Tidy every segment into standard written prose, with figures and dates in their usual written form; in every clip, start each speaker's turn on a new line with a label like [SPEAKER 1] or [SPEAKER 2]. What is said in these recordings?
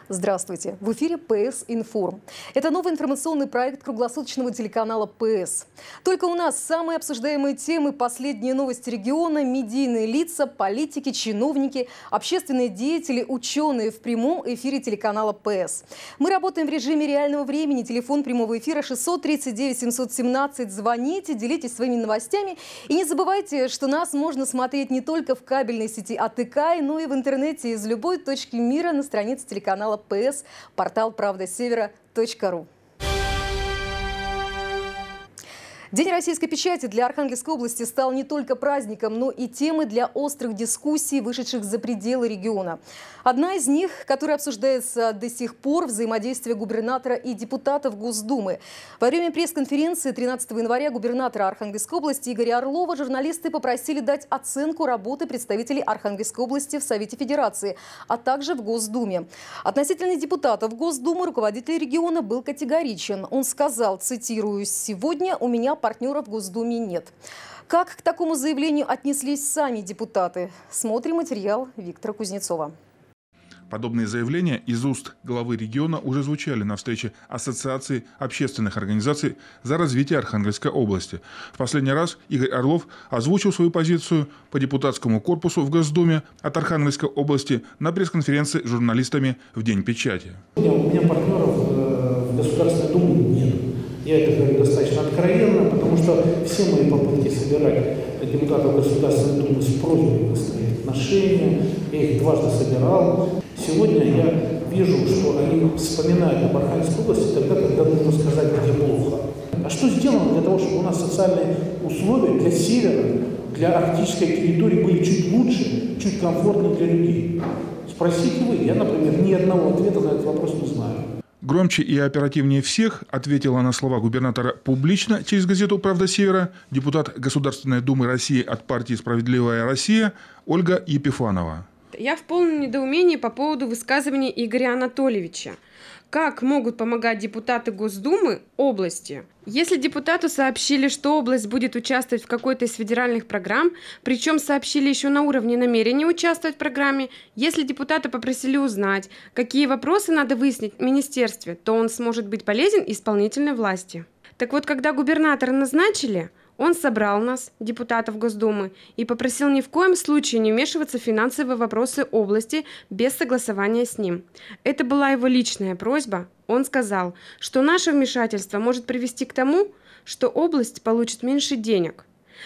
[SPEAKER 1] Здравствуйте! В эфире PS Информ. Это новый информационный проект круглосуточного телеканала PS. Только у нас самые обсуждаемые темы, последние новости региона, медийные лица, политики, чиновники, общественные деятели, ученые в прямом эфире телеканала PS. Мы работаем в режиме реального времени. Телефон прямого эфира 639 717. Звоните, делитесь своими новостями. И не забывайте, что нас можно смотреть не только в кабельной сети АТК, но и в интернете из любой точки мира на странице телеканала PS, портал правдасевера.ру. День российской печати для Архангельской области стал не только праздником, но и темой для острых дискуссий, вышедших за пределы региона. Одна из них, которая обсуждается до сих пор, взаимодействие губернатора и депутатов Госдумы. Во время пресс-конференции 13 января губернатора Архангельской области Игоря Орлова журналисты попросили дать оценку работы представителей Архангельской области в Совете Федерации, а также в Госдуме. Относительно депутатов Госдумы руководитель региона был категоричен. Он сказал, цитирую, «Сегодня у меня партнеров в Госдуме нет». Как к такому заявлению отнеслись сами депутаты? Смотрим материал Виктора Кузнецова.
[SPEAKER 2] Подобные заявления из уст главы региона уже звучали на встрече Ассоциации общественных организаций за развитие Архангельской области. В последний раз Игорь Орлов озвучил свою позицию по депутатскому корпусу в Госдуме от Архангельской области на пресс-конференции с журналистами в День печати.
[SPEAKER 3] У меня партнеров в Государственной Думе нет. Я это говорю достаточно откровенно, потому что все мои попытки собирать депутатов Государственной Думы с просьбой выстроить отношения, я их дважды собирал. Сегодня я вижу, что они вспоминают об Архангельской области тогда, когда нужно сказать, где плохо. А что сделано для того, чтобы у нас социальные условия для севера, для арктической территории были чуть лучше, чуть комфортнее для людей? Спросите вы, я, например, ни одного ответа на этот вопрос не знаю.
[SPEAKER 2] Громче и оперативнее всех ответила на слова губернатора публично через газету «Правда Севера» депутат Государственной Думы России от партии «Справедливая Россия» Ольга Епифанова.
[SPEAKER 4] Я в полном недоумении по поводу высказывания Игоря Анатольевича. Как могут помогать депутаты Госдумы области? Если депутату сообщили, что область будет участвовать в какой-то из федеральных программ, причем сообщили еще на уровне намерения участвовать в программе, если депутата попросили узнать, какие вопросы надо выяснить в министерстве, то он сможет быть полезен исполнительной власти. Так вот, когда губернатора назначили, он собрал нас, депутатов Госдумы, и попросил ни в коем случае не вмешиваться в финансовые вопросы области без согласования с ним. Это была его личная просьба. Он сказал, что наше вмешательство может привести к тому, что область получит меньше денег.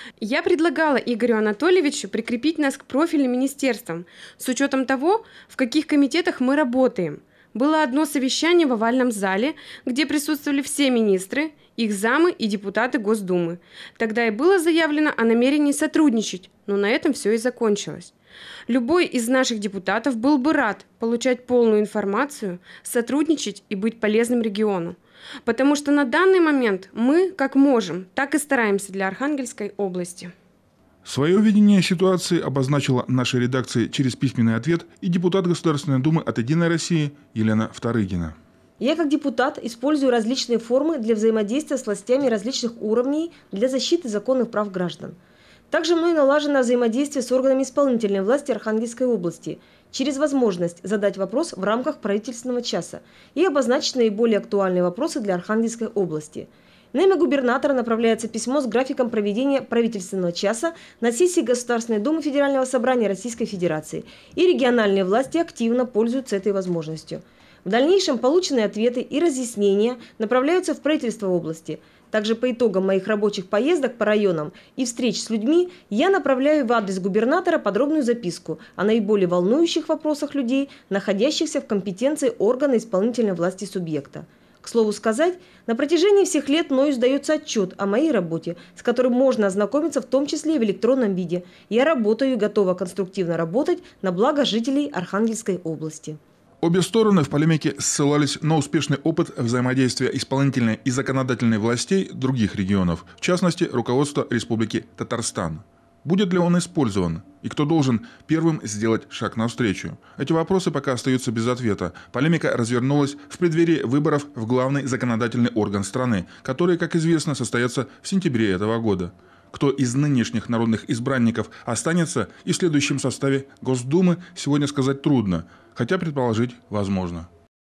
[SPEAKER 4] Я предлагала Игорю Анатольевичу прикрепить нас к профильным министерствам с учетом того, в каких комитетах мы работаем. Было одно совещание в овальном зале, где присутствовали все министры, их замы и депутаты Госдумы. Тогда и было заявлено о намерении сотрудничать, но на этом все и закончилось. Любой из наших депутатов был бы рад получать полную информацию, сотрудничать и быть полезным региону. Потому что на данный момент мы, как можем, так и стараемся для Архангельской области.
[SPEAKER 2] Свое видение ситуации обозначила нашей редакции через письменный ответ и депутат Государственной Думы от «Единой России» Елена Вторыгина.
[SPEAKER 5] Я как депутат использую различные формы для взаимодействия с властями различных уровней для защиты законных прав граждан. Также мной налажено взаимодействие с органами исполнительной власти Архангельской области через возможность задать вопрос в рамках правительственного часа и обозначить наиболее актуальные вопросы для Архангельской области. На имя губернатора направляется письмо с графиком проведения правительственного часа на сессии Государственной Думы Федерального собрания Российской Федерации, и региональные власти активно пользуются этой возможностью. В дальнейшем полученные ответы и разъяснения направляются в правительство области. Также по итогам моих рабочих поездок по районам и встреч с людьми я направляю в адрес губернатора подробную записку о наиболее волнующих вопросах людей, находящихся в компетенции органа исполнительной власти субъекта. К слову сказать, на протяжении всех лет мною сдается отчет о моей работе, с которым можно ознакомиться в том числе и в электронном виде. Я работаю и готова конструктивно работать на благо жителей Архангельской области.
[SPEAKER 2] Обе стороны в полемике ссылались на успешный опыт взаимодействия исполнительной и законодательной властей других регионов, в частности, руководства Республики Татарстан. Будет ли он использован? И кто должен первым сделать шаг навстречу? Эти вопросы пока остаются без ответа. Полемика развернулась в преддверии выборов в главный законодательный орган страны, которые, как известно, состоятся в сентябре этого года. Кто из нынешних народных избранников останется и в следующем составе Госдумы, сегодня сказать трудно, хотя предположить возможно.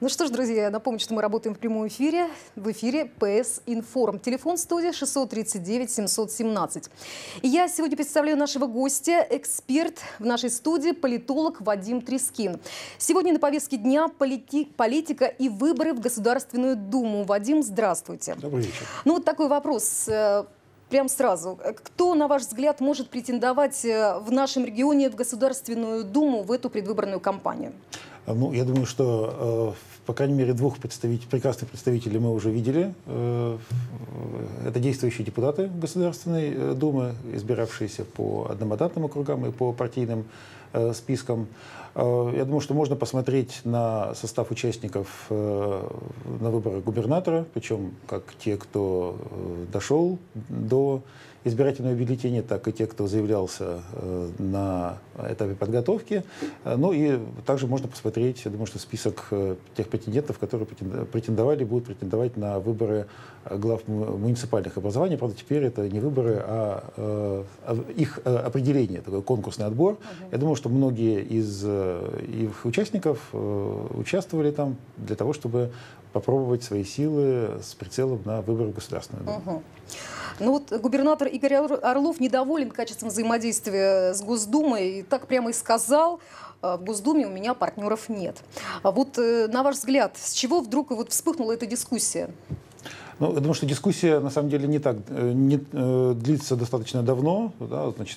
[SPEAKER 1] Ну что ж, друзья, напомню, что мы работаем в прямом эфире. В эфире ПС Информ. Телефон студии 639-717. И я сегодня представляю нашего гостя, эксперт в нашей студии, политолог Вадим Трескин. Сегодня на повестке дня политика и выборы в Государственную Думу. Вадим, здравствуйте.
[SPEAKER 6] Добрый вечер.
[SPEAKER 1] Ну вот такой вопрос. Прям сразу. Кто, на ваш взгляд, может претендовать в нашем регионе в Государственную Думу в эту предвыборную кампанию?
[SPEAKER 6] Ну, я думаю, что, по крайней мере, двух прекрасных представителей мы уже видели. Это действующие депутаты Государственной Думы, избиравшиеся по одномандатным округам и по партийным спискам. Я думаю, что можно посмотреть на состав участников на выборы губернатора, причем как те, кто дошел до избирательного бюллетеня, так и те, кто заявлялся на этапе подготовки. Ну и также можно посмотреть, я думаю, что список тех претендентов, которые претендовали, будут претендовать на выборы глав муниципальных образований. Правда, теперь это не выборы, а их определение, такой конкурсный отбор. Я думаю, что многие из их участников участвовали там для того, чтобы попробовать свои силы с прицелом на выборы в Государственную Думу.
[SPEAKER 1] Ну вот губернатор Игорь Орлов недоволен качеством взаимодействия с Госдумой. И так прямо и сказал: в Госдуме у меня партнеров нет. А вот на ваш взгляд, с чего вдруг вот вспыхнула эта дискуссия?
[SPEAKER 6] Ну, я думаю, что дискуссия на самом деле не длится достаточно давно. Да, значит,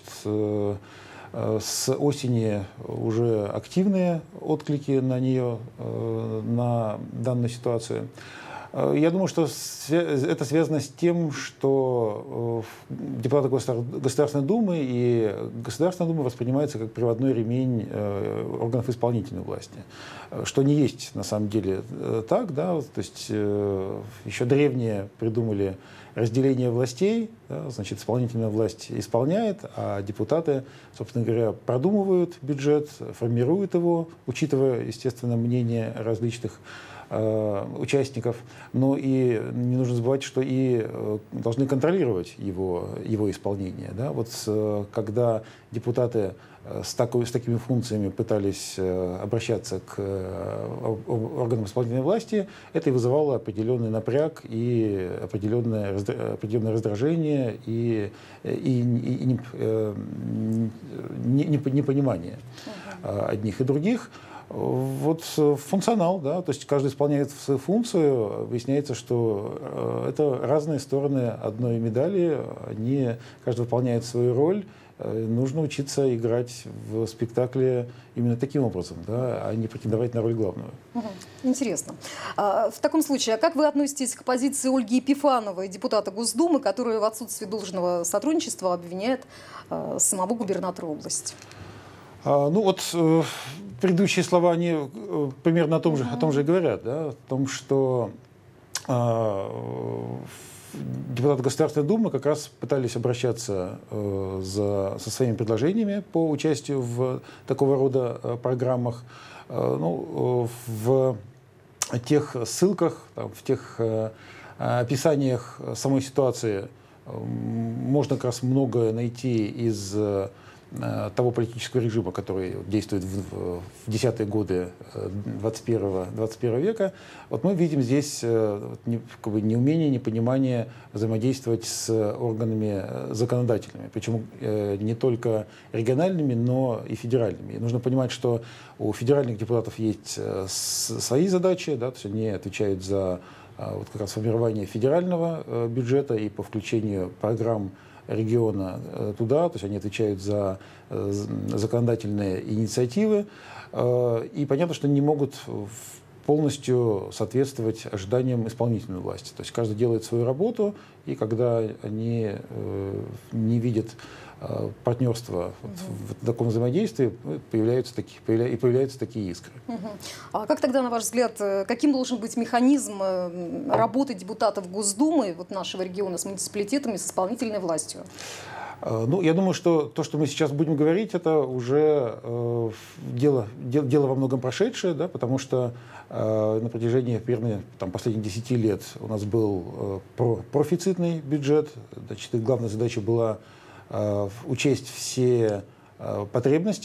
[SPEAKER 6] с осени уже активные отклики на нее, на данную ситуацию. Я думаю, что это связано с тем, что депутаты Государственной Думы и Государственная Дума воспринимаются как приводной ремень органов исполнительной власти, что не есть на самом деле так, да, то есть еще древние придумали разделение властей, да, значит, исполнительная власть исполняет, а депутаты, собственно говоря, продумывают бюджет, формируют его, учитывая, естественно, мнение различных участников, но и не нужно забывать, что и должны контролировать его исполнение. Да? Вот когда депутаты с такими функциями пытались обращаться к органам исполнительной власти, это и вызывало определенный напряг и определенное раздражение и непонимание одних и других. Вот функционал, да, то есть каждый исполняет свою функцию, выясняется, что это разные стороны одной медали, каждый выполняет свою роль. Нужно учиться играть в спектакле именно таким образом, да, а не претендовать на роль главную.
[SPEAKER 1] Интересно. В таком случае, а как вы относитесь к позиции Ольги Епифановой, депутата Госдумы, которая в отсутствии должного сотрудничества обвиняет самого губернатора области?
[SPEAKER 6] Ну вот предыдущие слова, они примерно о том же и говорят, да, о том, что депутаты Государственной Думы как раз пытались обращаться со своими предложениями по участию в такого рода программах. Ну, в тех ссылках, в тех описаниях самой ситуации можно как раз многое найти из того политического режима, который действует в десятые годы 21 века. Вот мы видим здесь неумение, непонимание взаимодействовать с органами законодательными, причем не только региональными, но и федеральными. И нужно понимать, что у федеральных депутатов есть свои задачи, да, то есть они отвечают за вот как раз формирование федерального бюджета и по включению программ региона туда, то есть они отвечают за законодательные инициативы, и понятно, что не могут полностью соответствовать ожиданиям исполнительной власти. То есть каждый делает свою работу, и когда они не видят партнерства в таком взаимодействии, появляются такие искры.
[SPEAKER 1] А как тогда, на ваш взгляд, каким должен быть механизм работы депутатов Госдумы нашего региона с муниципалитетами, с исполнительной властью?
[SPEAKER 6] Ну, я думаю, что то, что мы сейчас будем говорить, это уже дело во многом прошедшее, да, потому что на протяжении примерно последних 10 лет у нас был профицитный бюджет. Значит, главная задача была учесть все потребности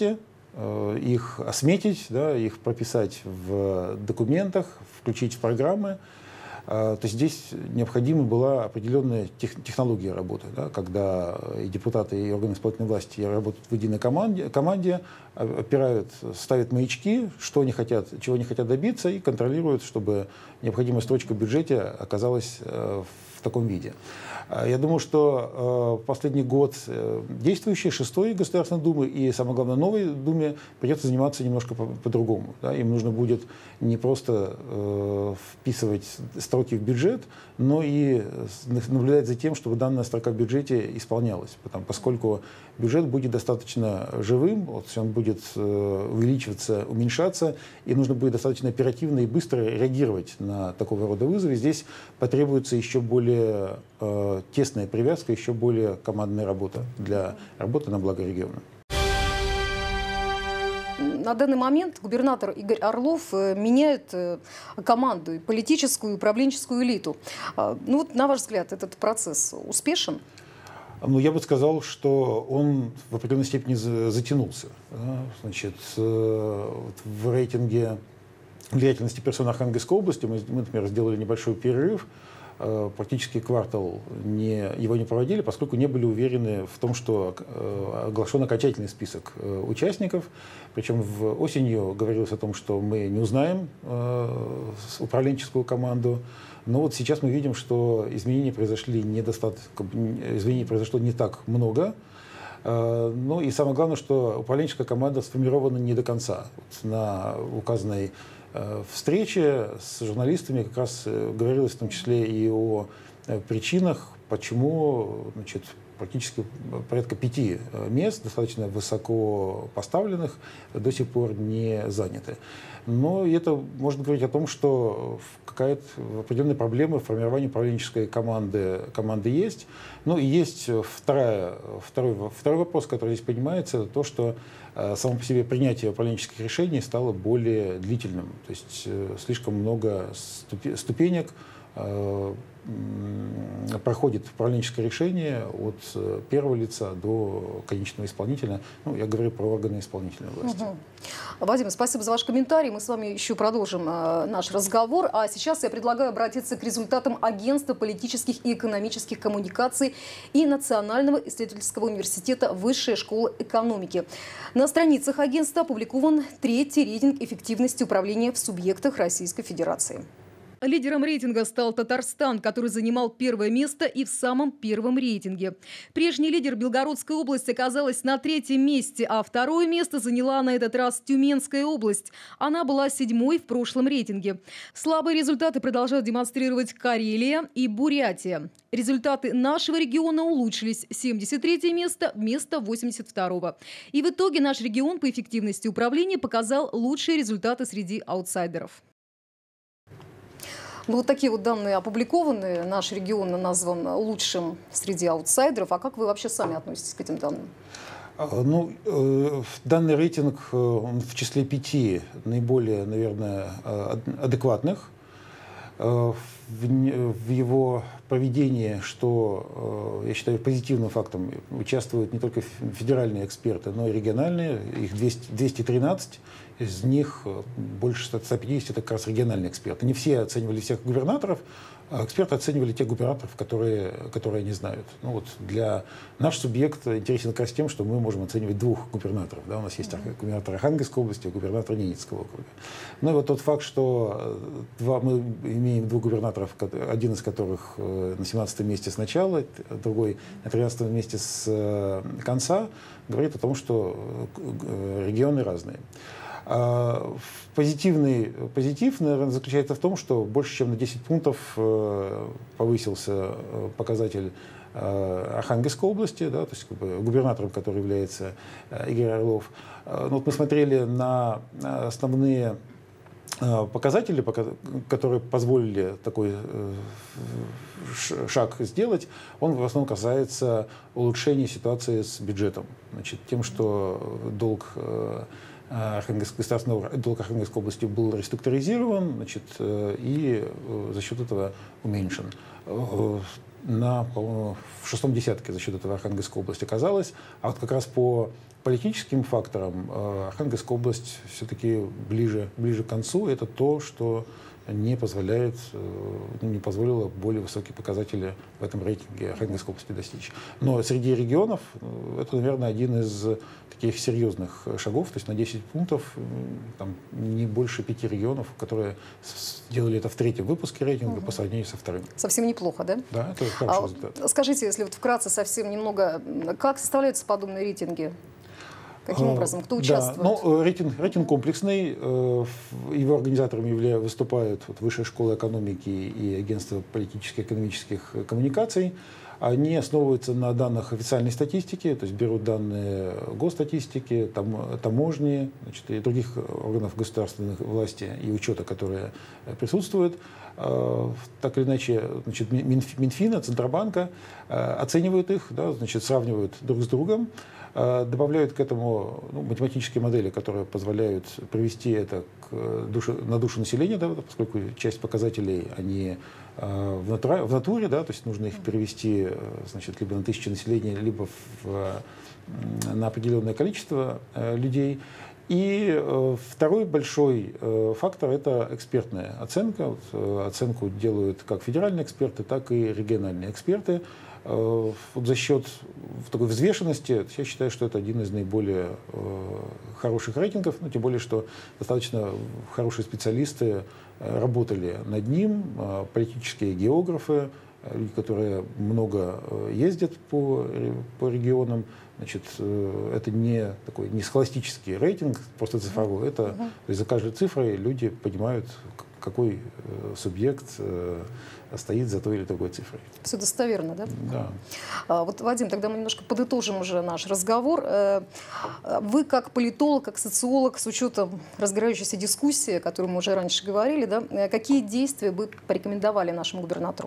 [SPEAKER 6] их осметить, да, их прописать в документах, включить в программы. То есть здесь необходима была определенная технология работы, да, когда и депутаты, и органы исполнительной власти работают в единой команде, опирают, ставят маячки, что они хотят, чего они хотят добиться, и контролируют, чтобы необходимая строчка в бюджете оказалась в таком виде. Я думаю, что последний год действующей 6-й Государственной Думы и, самое главное, новой Думе придется заниматься немножко по-другому. Да? Им нужно будет не просто вписывать строки в бюджет, но и наблюдать за тем, чтобы данная строка в бюджете исполнялась. Поскольку бюджет будет достаточно живым, вот, он будет увеличиваться, уменьшаться, и нужно будет достаточно оперативно и быстро реагировать на такого рода вызовы. Здесь потребуется еще более тесная привязка, еще более командная работа для работы на благо региона.
[SPEAKER 1] На данный момент губернатор Игорь Орлов меняет команду, политическую и управленческую элиту. Ну вот, на ваш взгляд, этот процесс успешен?
[SPEAKER 6] Ну, я бы сказал, что он в определенной степени затянулся. Да? Значит, в рейтинге влиятельности персон Архангельской области мы, например, сделали небольшой перерыв. Практически квартал его не проводили, поскольку не были уверены в том, что оглашен окончательный список участников. Причем осенью говорилось о том, что мы не узнаем управленческую команду. Но вот сейчас мы видим, что изменений произошло не так много. Ну и самое главное, что управленческая команда сформирована не до конца. Вот на указанной встрече с журналистами как раз говорилось в том числе и о причинах, почему, значит, практически порядка 5 мест, достаточно высоко поставленных, до сих пор не заняты. Но это может говорить о том, что какая-то определенная проблема в формировании управленческой команды есть. Ну и есть второй вопрос, который здесь поднимается, это то, что само по себе принятие управленческих решений стало более длительным. То есть слишком много ступенек проходит управленческое решение от первого лица до конечного исполнителя. Ну, я говорю про органы исполнительной власти.
[SPEAKER 1] Вадим, спасибо за ваш комментарий. Мы с вами еще продолжим наш разговор. А сейчас я предлагаю обратиться к результатам Агентства политических и экономических коммуникаций и Национального исследовательского университета Высшая школа экономики. На страницах агентства опубликован 3-й рейтинг эффективности управления в субъектах Российской Федерации. Лидером рейтинга стал Татарстан, который занимал 1-е место и в самом первом рейтинге. Прежний лидер Белгородской области оказалась на 3-м месте, а 2-е место заняла на этот раз Тюменская область. Она была 7-й в прошлом рейтинге. Слабые результаты продолжают демонстрировать Карелия и Бурятия. Результаты нашего региона улучшились. 73-е место вместо 82-го. И в итоге наш регион по эффективности управления показал лучшие результаты среди аутсайдеров. Ну, вот такие вот данные опубликованы. Наш регион назван лучшим среди аутсайдеров. А как вы вообще сами относитесь к этим данным?
[SPEAKER 6] Ну, данный рейтинг в числе 5 наиболее, наверное, адекватных. В его проведении, что я считаю позитивным фактом, участвуют не только федеральные эксперты, но и региональные. Их 213. Из них больше 150 это как раз региональные эксперты. Не все оценивали всех губернаторов, а эксперты оценивали тех губернаторов, которые они знают. Ну, вот наш субъект интересен как раз тем, что мы можем оценивать 2 губернаторов. Да? У нас есть губернатор Архангельской области и губернатор Ненецкого округа. Ну и вот тот факт, что мы имеем 2 губернаторов, один из которых на 17-м месте с начала, другой на 13-м месте с конца, говорит о том, что регионы разные. Позитив, наверное, заключается в том, что больше чем на 10 пунктов повысился показатель Архангельской области, да, то есть губернатором, который является Игорь Орлов. Но вот мы смотрели на основные показатели, которые позволили такой шаг сделать. Он в основном касается улучшения ситуации с бюджетом. Значит, тем, что долг Архангельской области был реструктуризирован, значит, и за счет этого уменьшен. по-моему, в 6-м десятке за счет этого Архангельская область оказалась. А вот как раз по политическим факторам Архангельская область все-таки ближе к концу. Это то, что не позволило более высокие показатели в этом рейтинге Архангельской области достичь. Но среди регионов это, наверное, один из таких серьезных шагов. То есть на 10 пунктов там, не больше 5 регионов, которые сделали это в 3-м выпуске рейтинга по сравнению со 2-м.
[SPEAKER 1] Совсем неплохо, да?
[SPEAKER 6] Да, это хороший результат.
[SPEAKER 1] Скажите, если вот вкратце совсем немного, как составляются подобные рейтинги? Каким образом? Кто участвует?
[SPEAKER 6] Да, рейтинг комплексный. Его организаторами выступают Высшая школа экономики и Агентство политических и экономических коммуникаций. Они основываются на данных официальной статистики, то есть берут данные госстатистики, таможни, значит, и других органов государственной власти и учета, которые присутствуют. Так или иначе, значит, Минфина, Центробанка оценивают их, да, значит, сравнивают друг с другом. Добавляют к этому математические модели, которые позволяют привести это на душу населения, да, поскольку часть показателей они в натуре, да, то есть нужно их перевести, значит, либо на 1000 населения, либо на определенное количество людей. И второй большой фактор – это экспертная оценка. Оценку делают как федеральные эксперты, так и региональные эксперты. За счет такой взвешенности я считаю, что это один из наиболее хороших рейтингов, тем более, что достаточно хорошие специалисты работали над ним, политические географы, люди, которые много ездят по регионам. Значит, это не схоластический рейтинг, просто цифровой. Это, то есть за каждой цифрой люди понимают, какой субъект стоит за той или другой цифрой.
[SPEAKER 1] Все достоверно, да?
[SPEAKER 6] Да.
[SPEAKER 1] Вот, Вадим, тогда мы немножко подытожим уже наш разговор. Вы как политолог, как социолог, с учетом разгорающейся дискуссии, о которой мы уже раньше говорили, да, какие действия вы порекомендовали нашему губернатору?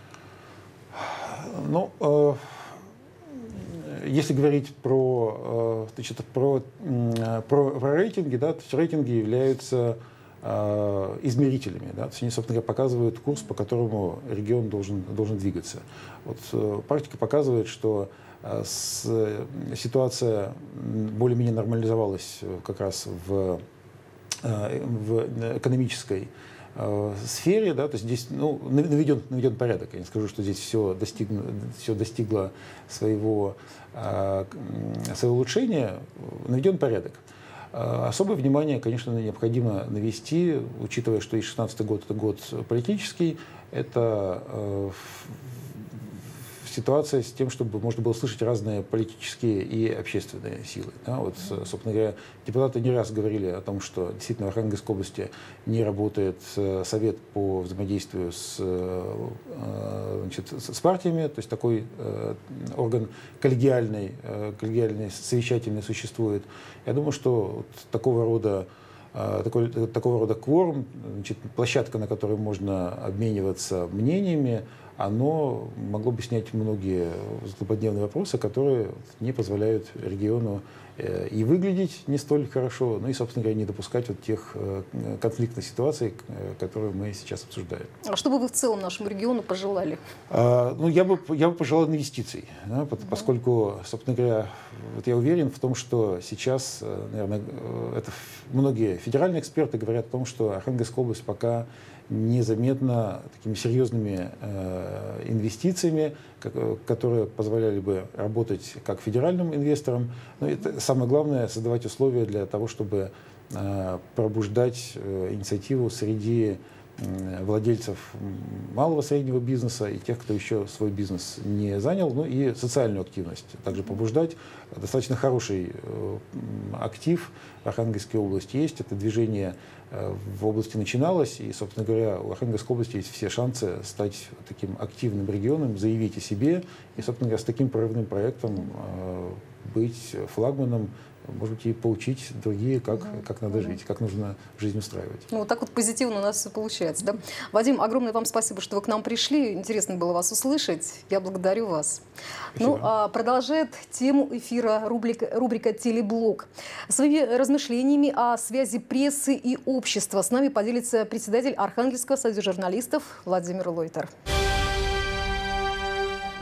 [SPEAKER 6] Если говорить про рейтинги, да, то есть рейтинги являются измерителями. Да? То есть они, собственно говоря, показывают курс, по которому регион должен двигаться. Практика показывает, что ситуация более-менее нормализовалась как раз в экономической сфере, да, то есть здесь наведен порядок. Я не скажу, что здесь все достигло своего улучшения, наведен порядок. Особое внимание, конечно, необходимо навести, учитывая, что 2016 год – это год политический, это ситуация с тем, чтобы можно было слышать разные политические и общественные силы. Да? Собственно говоря, депутаты не раз говорили о том, что действительно в Архангельской области не работает совет по взаимодействию с партиями, то есть такой орган коллегиальный, совещательный существует. Я думаю, что такого рода кворум, площадка, на которой можно обмениваться мнениями, оно могло бы снять многие злободневные вопросы, которые не позволяют региону и выглядеть не столь хорошо, и, собственно говоря, не допускать тех конфликтных ситуаций, которые мы сейчас обсуждаем. А
[SPEAKER 1] что бы вы в целом нашему региону пожелали?
[SPEAKER 6] Я бы пожелал инвестиций, да, поскольку, собственно говоря, я уверен в том, что сейчас, наверное, многие федеральные эксперты говорят о том, что Архангельская область пока незаметно такими серьезными инвестициями, которые позволяли бы работать как федеральным инвесторам. Но это самое главное — создавать условия для того, чтобы пробуждать инициативу среди владельцев малого среднего бизнеса и тех, кто еще свой бизнес не занял, и социальную активность также побуждать. Достаточно хороший актив в Архангельской области есть. Это движение в области начиналось, и, собственно говоря, у Архангельской области есть все шансы стать таким активным регионом, заявить о себе и, собственно говоря, с таким прорывным проектом быть флагманом, может быть, и поучить другие, как надо жить, как нужно жизнь устраивать.
[SPEAKER 1] Вот так позитивно у нас все получается. Да? Вадим, огромное вам спасибо, что вы к нам пришли. Интересно было вас услышать. Я благодарю вас.
[SPEAKER 6] Спасибо.
[SPEAKER 1] Продолжает тему эфира рубрика «Телеблог». Своими размышлениями о связи прессы и общества с нами поделится председатель Архангельского союза журналистов Владимир Лойтер.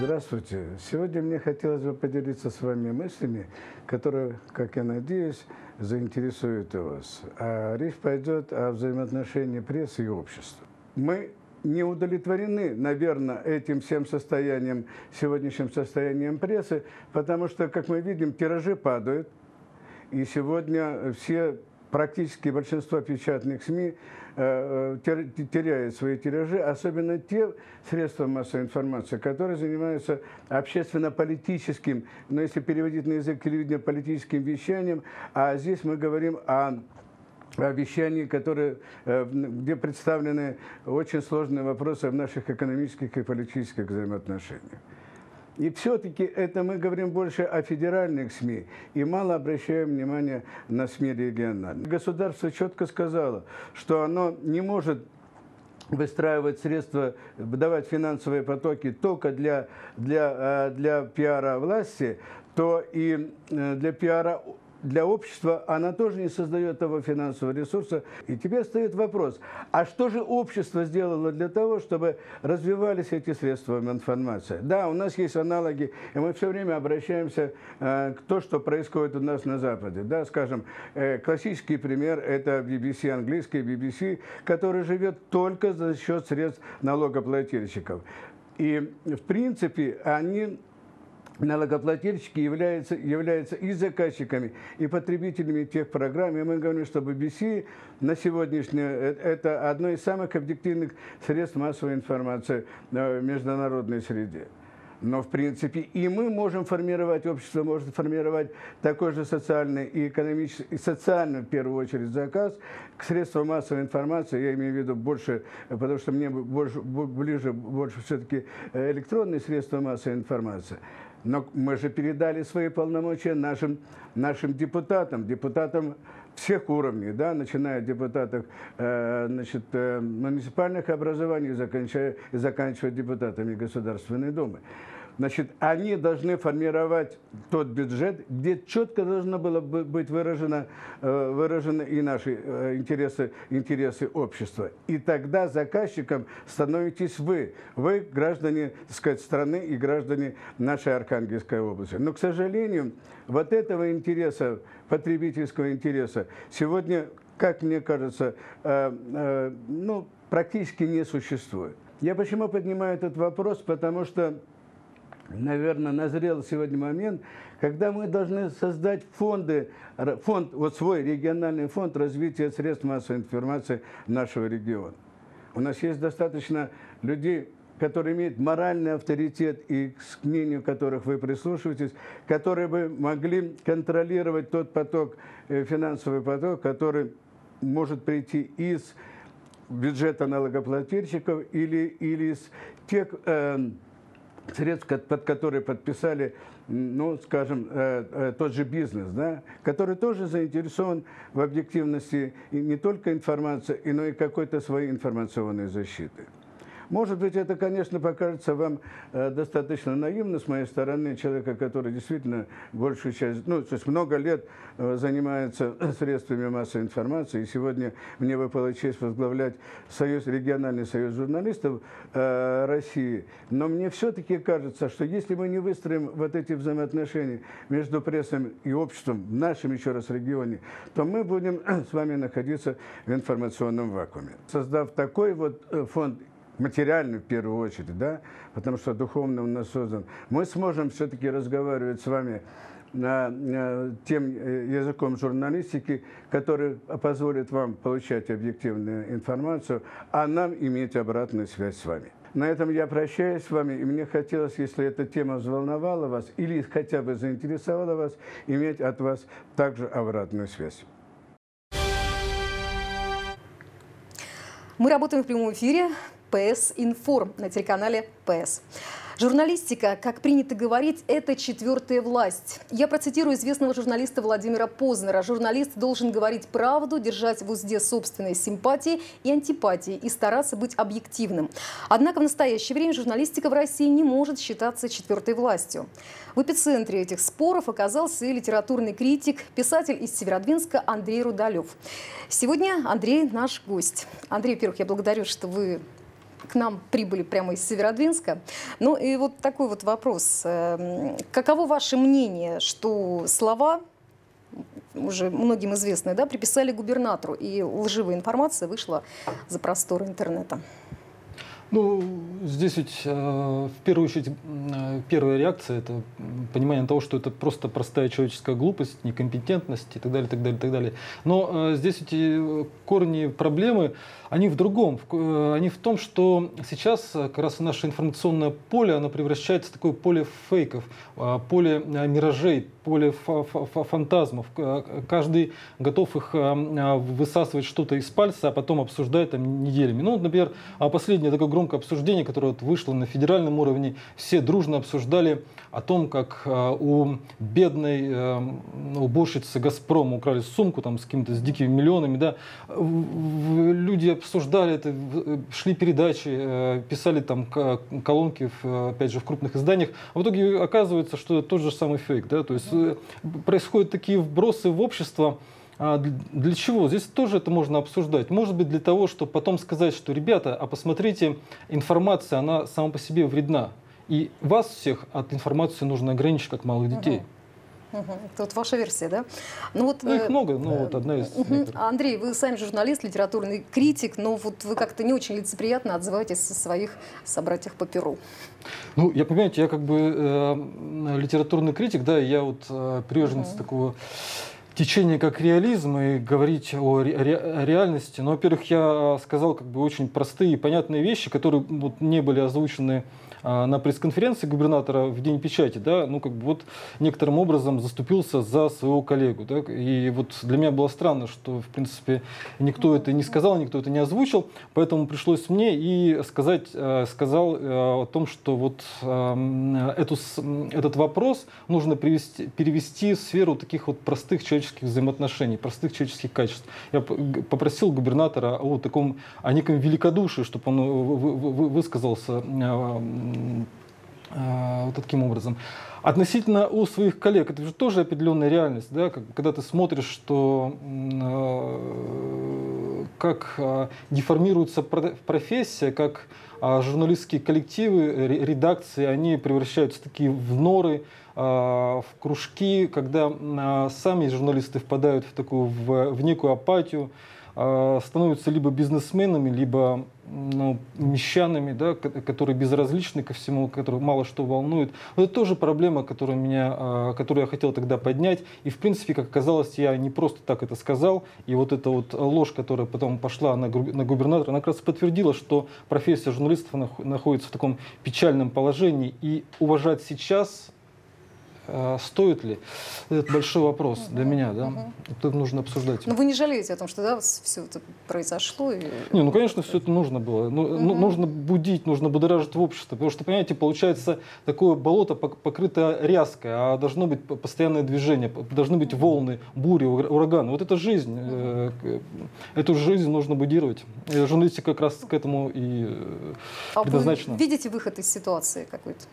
[SPEAKER 7] Здравствуйте. Сегодня мне хотелось бы поделиться с вами мыслями, которые, как я надеюсь, заинтересуют и вас. А речь пойдет о взаимоотношении прессы и общества. Мы не удовлетворены, наверное, этим всем состоянием, сегодняшним состоянием прессы, потому что, как мы видим, тиражи падают, и сегодня практически большинство печатных СМИ теряют свои тиражи, особенно те средства массовой информации, которые занимаются общественно-политическим, но если переводить на язык телевидения, политическим вещанием, а здесь мы говорим о вещании, где представлены очень сложные вопросы в наших экономических и политических взаимоотношениях. И все-таки это мы говорим больше о федеральных СМИ и мало обращаем внимание на СМИ региональные. Государство четко сказало, что оно не может выстраивать средства, выдавать финансовые потоки только для пиара власти, то и для пиара для общества она тоже не создает того финансового ресурса. И теперь стоит вопрос, а что же общество сделало для того, чтобы развивались эти средства информации? Да, у нас есть аналоги, и мы все время обращаемся к тому, что происходит у нас на Западе. Да, скажем, классический пример – это BBC, английский BBC, который живет только за счет средств налогоплательщиков. И, в принципе, налогоплательщики являются и заказчиками, и потребителями тех программ. И мы говорим, что BBC на сегодняшний это одно из самых объективных средств массовой информации в международной среде. Но, в принципе, и мы можем формировать, общество может формировать такой же социальный и экономический, и социальный, в первую очередь, заказ к средствам массовой информации. Я имею в виду больше, потому что мне ближе все-таки электронные средства массовой информации. Но мы же передали свои полномочия нашим депутатам всех уровней, да, начиная от депутатов муниципальных образований и заканчивая депутатами Государственной Думы. Значит, они должны формировать тот бюджет, где четко должно было быть выражены и наши интересы общества. И тогда заказчиком становитесь вы граждане, так сказать, страны и граждане нашей Архангельской области. Но, к сожалению, вот этого интереса, потребительского интереса, сегодня, как мне кажется, практически не существует. Я почему поднимаю этот вопрос? Потому что, наверное, назрел сегодня момент, когда мы должны создать свой региональный фонд развития средств массовой информации нашего региона. У нас есть достаточно людей, которые имеют моральный авторитет и к мнению которых вы прислушиваетесь, которые бы могли контролировать тот поток, финансовый поток, который может прийти из бюджета налогоплательщиков или из тех средств, под которые подписали, скажем, тот же бизнес, да, который тоже заинтересован в объективности не только информации, но и какой-то своей информационной защиты. Может быть, это, конечно, покажется вам достаточно наивно с моей стороны, человека, который действительно большую часть, то есть много лет занимается средствами массовой информации, и сегодня мне выпала честь возглавлять региональный союз журналистов России. Но мне все-таки кажется, что если мы не выстроим вот эти взаимоотношения между прессой и обществом в нашем, еще раз, регионе, то мы будем с вами находиться в информационном вакууме. Создав такой вот фонд, материальный в первую очередь, да, потому что духовно он нас создан, мы сможем все-таки разговаривать с вами тем языком журналистики, который позволит вам получать объективную информацию, а нам иметь обратную связь с вами. На этом я прощаюсь с вами, и мне хотелось, если эта тема взволновала вас или хотя бы заинтересовала вас, иметь от вас также обратную связь.
[SPEAKER 1] Мы работаем в прямом эфире. ПС Информ на телеканале ПС. Журналистика, как принято говорить, это четвертая власть. Я процитирую известного журналиста Владимира Познера. Журналист должен говорить правду, держать в узде собственные симпатии и антипатии и стараться быть объективным. Однако в настоящее время журналистика в России не может считаться четвертой властью. В эпицентре этих споров оказался и литературный критик, писатель из Северодвинска Андрей Рудалев. Сегодня Андрей наш гость. Андрей, во-первых, я благодарю, что вы к нам прибыли прямо из Северодвинска. Ну и вот такой вот вопрос. Каково ваше мнение, что слова, уже многим известные, да, приписали губернатору, и лживая информация вышла за просторы интернета?
[SPEAKER 8] Ну, здесь ведь в первую очередь первая реакция – это понимание того, что это просто простая человеческая глупость, некомпетентность и так далее, так далее, так далее. Но здесь эти корни проблемы, они в другом. Они в том, что сейчас как раз наше информационное поле, оно превращается в такое поле фейков, поле миражей, поле фантазмов. Каждый готов их высасывать что-то из пальца, а потом обсуждать там неделями. Ну, например, последнее такое громкое обсуждение, которое вот вышло на федеральном уровне, все дружно обсуждали о том, как у бедной уборщицы «Газпрома» украли сумку там, с какими-то с дикими миллионами. Да. Люди обсуждали это, шли передачи, писали там колонки, опять же, в крупных изданиях. А в итоге оказывается, что это тот же самый фейк. Да. То есть происходят такие вбросы в общество. Для чего? Здесь тоже это можно обсуждать. Может быть, для того, чтобы потом сказать, что, ребята, а посмотрите, информация, она сама по себе вредна. И вас всех от информации нужно ограничить, как малых детей.
[SPEAKER 1] Это вот ваша версия, да? Ну, вот,
[SPEAKER 8] их много, но вот одна из некоторых.
[SPEAKER 1] Андрей, вы сами журналист, литературный критик, но вот вы как-то не очень лицеприятно отзываетесь о своих собратьях по перу.
[SPEAKER 8] Ну, я, понимаете, я как бы литературный критик, да, я вот приверженец такого течение как реализм и говорить о реальности. Но, во-первых, я сказал как бы очень простые и понятные вещи, которые вот не были озвучены на пресс-конференции губернатора в день печати, да, ну как бы вот некоторым образом заступился за своего коллегу, да, и вот для меня было странно, что в принципе никто это не сказал, никто это не озвучил, поэтому пришлось мне и сказал о том, что вот этот вопрос нужно перевести в сферу таких вот простых человеческих взаимоотношений, простых человеческих качеств. Я попросил губернатора о таком, о неком великодушии, чтобы он высказался вот таким образом. Относительно у своих коллег, это же тоже определенная реальность, да? Когда ты смотришь, что как деформируется профессия, как журналистские коллективы, редакции, они превращаются такие в норы, в кружки, когда сами журналисты впадают в такую в некую апатию, становятся либо бизнесменами, либо мещанами, да, которые безразличны ко всему, которые мало что волнует. Вот это тоже проблема, которую я хотел тогда поднять. И в принципе, как оказалось, я не просто так это сказал. И вот эта вот ложь, которая потом пошла на губернатора, она как раз подтвердила, что профессия журналистов находится в таком печальном положении. И уважать сейчас стоит ли? Это большой вопрос для меня, да? Это нужно обсуждать.
[SPEAKER 1] Но вы не жалеете о том, что все это произошло?
[SPEAKER 8] Не, ну, конечно, все это нужно было. Нужно будить, нужно будоражить в обществе. Потому что, понимаете, получается такое болото покрыто ряской, а должно быть постоянное движение, должны быть волны, бури, ураганы. Вот это жизнь. Эту жизнь нужно будировать. И журналистика как раз к этому и предназначена.
[SPEAKER 1] А вы видите выход из ситуации какой-то?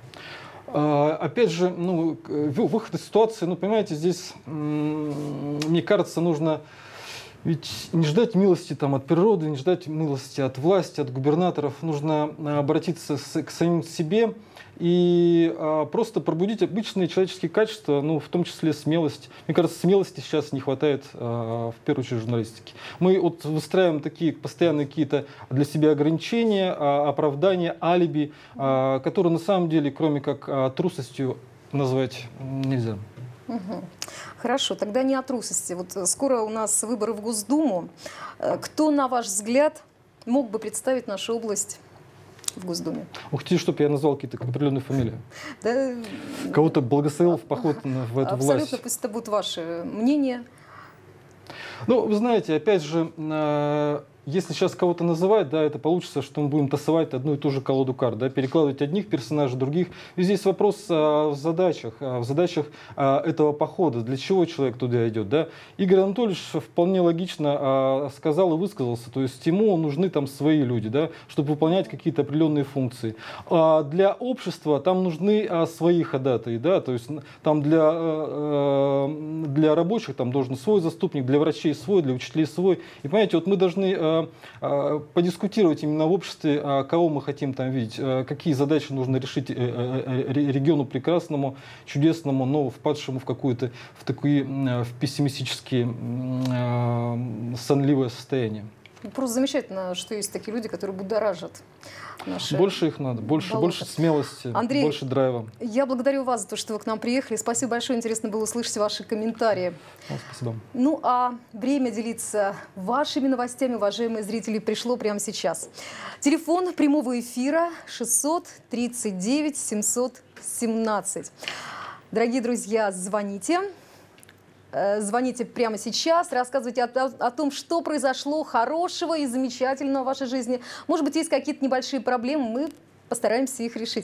[SPEAKER 8] Опять же, выход из ситуации, понимаете, здесь, мне кажется, нужно ведь не ждать милости там, от природы, не ждать милости от власти, от губернаторов. Нужно обратиться к самим себе и просто пробудить обычные человеческие качества, в том числе смелость. Мне кажется, смелости сейчас не хватает в первую очередь журналистики. Мы вот выстраиваем такие постоянные какие-то для себя ограничения, оправдания, алиби, которые на самом деле, кроме как трусостью, назвать нельзя.
[SPEAKER 1] Хорошо, тогда не о трусости. Вот скоро у нас выборы в Госдуму. Кто, на ваш взгляд, мог бы представить нашу область в Госдуме?
[SPEAKER 8] Вы хотите, чтобы я назвал какие-то определенные фамилии?
[SPEAKER 1] Да,
[SPEAKER 8] кого-то благословил в поход в эту власть?
[SPEAKER 1] Абсолютно, пусть это будет ваше мнение.
[SPEAKER 8] Вы знаете, опять же, если сейчас кого-то называть, да, это получится, что мы будем тасовать одну и ту же колоду карт, да, перекладывать одних персонажей, других. И здесь вопрос в задачах этого похода, для чего человек туда идет. Да. Игорь Анатольевич вполне логично сказал и высказался, то есть ему нужны там свои люди, да, чтобы выполнять какие-то определенные функции. А для общества там нужны свои ходатаи, да, то есть там для рабочих там должен свой заступник, для врачей свой, для учителей свой. И понимаете, вот мы должны подискутировать именно в обществе, кого мы хотим там видеть, какие задачи нужно решить региону прекрасному, чудесному, но впадшему в такие в пессимистические, сонливое состояние.
[SPEAKER 1] Просто замечательно, что есть такие люди, которые будоражат наши
[SPEAKER 8] Больше их надо, больше смелости,
[SPEAKER 1] Андрей,
[SPEAKER 8] больше драйва.
[SPEAKER 1] Я благодарю вас за то, что вы к нам приехали. Спасибо большое, интересно было услышать ваши комментарии.
[SPEAKER 8] Спасибо.
[SPEAKER 1] Ну а время делиться вашими новостями, уважаемые зрители, пришло прямо сейчас. Телефон прямого эфира 639 717. Дорогие друзья, звоните. Звоните прямо сейчас, рассказывайте о том, что произошло хорошего и замечательного в вашей жизни. Может быть, есть какие-то небольшие проблемы, мы постараемся их решить.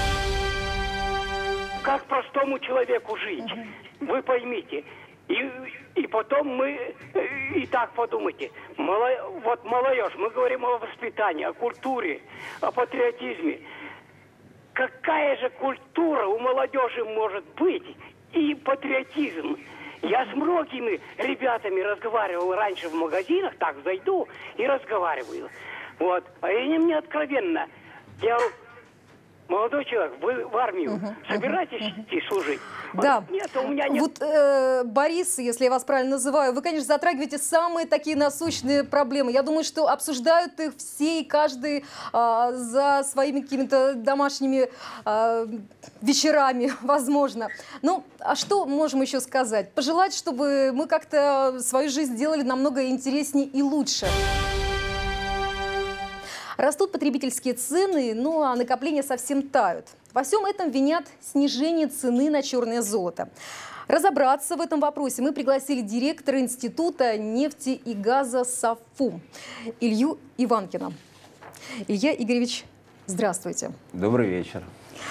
[SPEAKER 9] Как простому человеку жить? Вы поймите. И потом мы и так подумайте. Вот молодежь, мы говорим о воспитании, о культуре, о патриотизме. Какая же культура у молодежи может быть и патриотизм? Я с многими ребятами разговаривал раньше в магазинах, так зайду и разговариваю. Вот. А они мне откровенно. Я говорю, молодой человек, вы в армию собираетесь идти служить?
[SPEAKER 1] Да.
[SPEAKER 9] Нет, у меня нет.
[SPEAKER 1] Вот, Борис, если я вас правильно называю, вы, конечно, затрагиваете самые такие насущные проблемы. Я думаю, что обсуждают их все и каждый за своими какими-то домашними вечерами, возможно. Ну, а что можем еще сказать? Пожелать, чтобы мы как-то свою жизнь сделали намного интереснее и лучше. Растут потребительские цены, ну а накопления совсем тают. Во всем этом винят снижение цены на черное золото. Разобраться в этом вопросе мы пригласили директора Института нефти и газа САФУ Илью Иванкина. Илья Игоревич, здравствуйте.
[SPEAKER 10] Добрый вечер.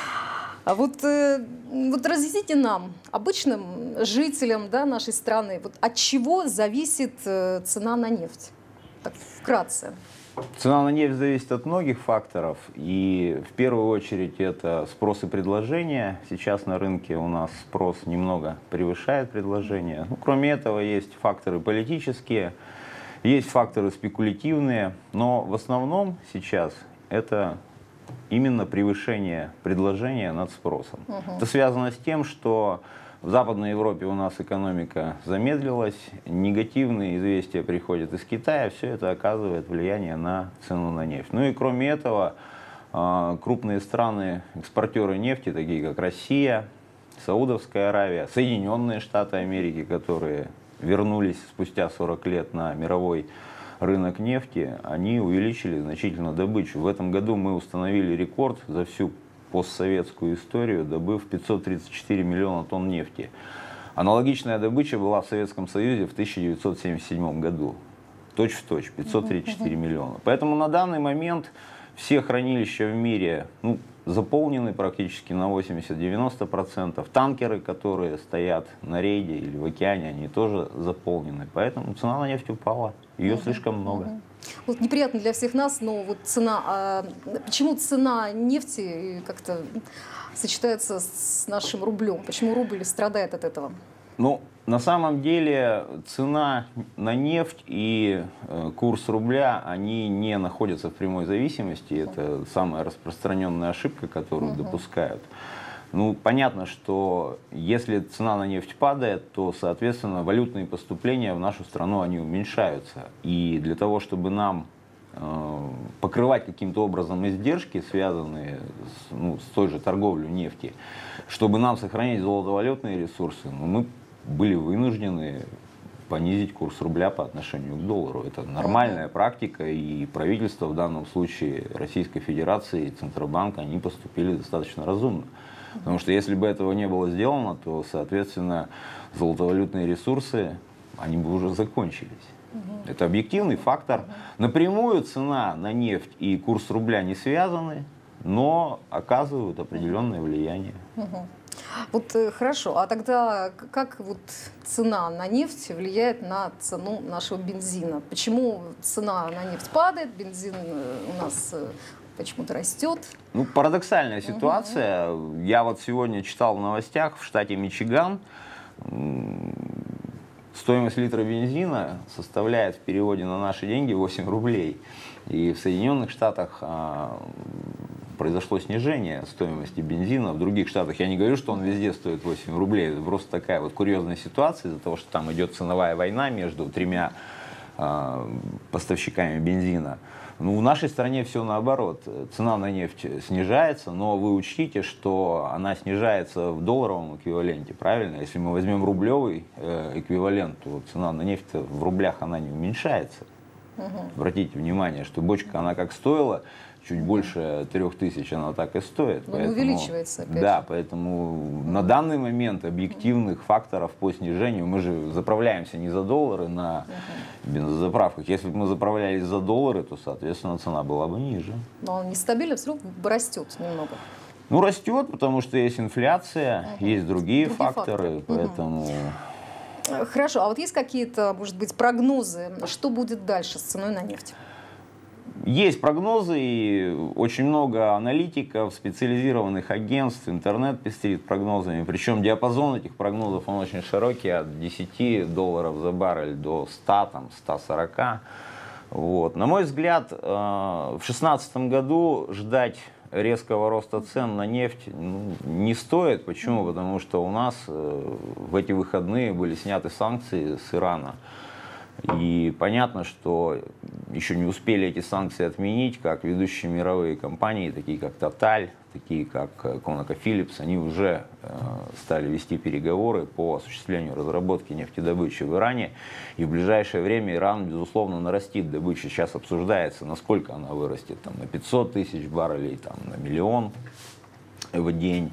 [SPEAKER 1] А вот разъясните нам, обычным жителям, да, нашей страны, вот от чего зависит цена на нефть? Так, вкратце.
[SPEAKER 10] Цена на нефть зависит от многих факторов, и в первую очередь это спрос и предложение. Сейчас на рынке у нас спрос немного превышает предложение. Ну, кроме этого есть факторы политические, есть факторы спекулятивные, но в основном сейчас это именно превышение предложения над спросом. Это связано с тем, что в Западной Европе у нас экономика замедлилась, негативные известия приходят из Китая, все это оказывает влияние на цену на нефть. Ну и кроме этого, крупные страны, экспортеры нефти, такие как Россия, Саудовская Аравия, Соединенные Штаты Америки, которые вернулись спустя 40 лет на мировой рынок нефти, они увеличили значительно добычу. В этом году мы установили рекорд за всю постсоветскую историю, добыв 534 миллиона тонн нефти. Аналогичная добыча была в Советском Союзе в 1977 году. Точь-в-точь, 534 миллиона. Поэтому на данный момент все хранилища в мире заполнены практически на 80-90%. Танкеры, которые стоят на рейде или в океане, они тоже заполнены. Поэтому цена на нефть упала. Ее слишком много.
[SPEAKER 1] Вот неприятно для всех нас, но вот цена, почему цена нефти как-то сочетается с нашим рублем? Почему рубль страдает от этого?
[SPEAKER 10] Ну, на самом деле цена на нефть и курс рубля, они не находятся в прямой зависимости. Это самая распространенная ошибка, которую допускают. Ну, понятно, что если цена на нефть падает, то, соответственно, валютные поступления в нашу страну, они уменьшаются. И для того, чтобы нам покрывать каким-то образом издержки, связанные с той же торговлей нефти, чтобы нам сохранить золотовалютные ресурсы, мы были вынуждены понизить курс рубля по отношению к доллару. Это нормальная практика, и правительство, в данном случае Российской Федерации и Центробанк, они поступили достаточно разумно. Потому что если бы этого не было сделано, то, соответственно, золотовалютные ресурсы, они бы уже закончились. Это объективный фактор. Напрямую цена на нефть и курс рубля не связаны, но оказывают определенное влияние.
[SPEAKER 1] Вот хорошо, а тогда как вот цена на нефть влияет на цену нашего бензина? Почему цена на нефть падает, бензин у нас почему-то растет?
[SPEAKER 10] Ну, парадоксальная ситуация. Я вот сегодня читал в новостях, в штате Мичиган стоимость литра бензина составляет в переводе на наши деньги 8 рублей. И в Соединенных Штатах произошло снижение стоимости бензина. В других штатах, я не говорю, что он везде стоит 8 рублей, это просто такая вот курьезная ситуация из-за того, что там идет ценовая война между тремя поставщиками бензина. Ну, в нашей стране все наоборот. Цена на нефть снижается, но вы учтите, что она снижается в долларовом эквиваленте, правильно? Если мы возьмем рублевый эквивалент, то цена на нефть в рублях она не уменьшается. Обратите внимание, что бочка, она как стоила, чуть больше 3000 она так и стоит.
[SPEAKER 1] Но поэтому, увеличивается.
[SPEAKER 10] Да, поэтому на данный момент объективных факторов по снижению, мы же заправляемся не за доллары на бензозаправках. Если бы мы заправлялись за доллары, то, соответственно, цена была бы ниже.
[SPEAKER 1] Но он нестабильно, все равно растет немного.
[SPEAKER 10] Ну, растет, потому что есть инфляция, есть другие факторы, поэтому...
[SPEAKER 1] Хорошо, а вот есть какие-то, может быть, прогнозы, что будет дальше с ценой на нефть?
[SPEAKER 10] Есть прогнозы, и очень много аналитиков, специализированных агентств, интернет пестрит прогнозами. Причем диапазон этих прогнозов, он очень широкий, от $10 за баррель до 100, там, 140. Вот. На мой взгляд, в 2016 году ждать резкого роста цен на нефть не стоит. Почему? Потому что у нас в эти выходные были сняты санкции с Ирана. И понятно, что еще не успели эти санкции отменить, как ведущие мировые компании, такие как Total, такие как ConocoPhillips, они уже стали вести переговоры по осуществлению разработки нефтедобычи в Иране. И в ближайшее время Иран, безусловно, нарастит добычу. Сейчас обсуждается, насколько она вырастет, там, на 500 тысяч баррелей, там, на 1 миллион в день.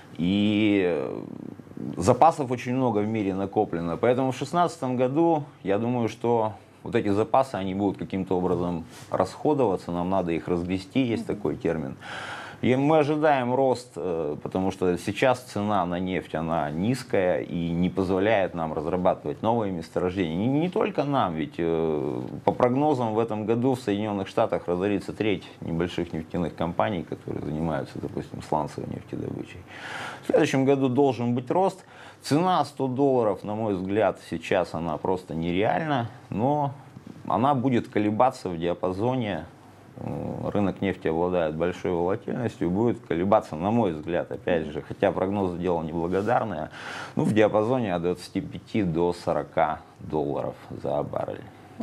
[SPEAKER 10] И запасов очень много в мире накоплено. Поэтому в 2016 году, я думаю, что вот эти запасы, они будут каким-то образом расходоваться. Нам надо их разгрести, есть такой термин. И мы ожидаем рост, потому что сейчас цена на нефть, она низкая и не позволяет нам разрабатывать новые месторождения. Не только нам, ведь по прогнозам в этом году в Соединенных Штатах разорится треть небольших нефтяных компаний, которые занимаются, допустим, сланцевой нефтедобычей. В следующем году должен быть рост. Цена $100, на мой взгляд, сейчас она просто нереальна, но она будет колебаться в диапазоне. Рынок нефти обладает большой волатильностью, будет колебаться, на мой взгляд, опять же, хотя прогнозы дело неблагодарное, ну, в диапазоне от 25 до $40 за баррель.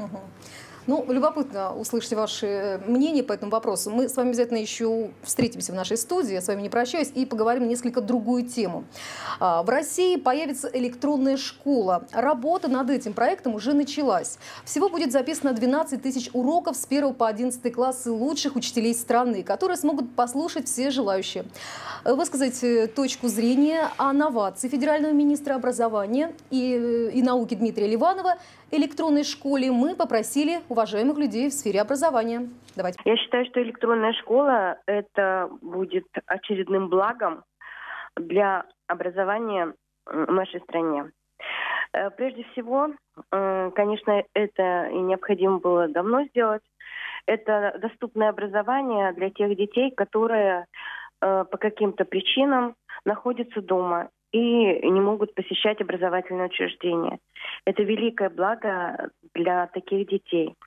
[SPEAKER 1] Ну, любопытно услышать ваше мнение по этому вопросу. Мы с вами обязательно еще встретимся в нашей студии, я с вами не прощаюсь, и поговорим несколько другую тему. В России появится электронная школа. Работа над этим проектом уже началась. Всего будет записано 12 тысяч уроков с 1 по 11 классы лучших учителей страны, которые смогут послушать все желающие. Высказать точку зрения о новации федерального министра образования и науки Дмитрия Ливанова электронной школе мы попросили уважаемых людей в сфере образования. Давайте.
[SPEAKER 11] Я считаю, что электронная школа – это будет очередным благом для образования в нашей стране. Прежде всего, конечно, это и необходимо было давно сделать. Это доступное образование для тех детей, которые по каким-то причинам находятся дома и не могут посещать образовательные учреждения. Это великое благо для таких детей.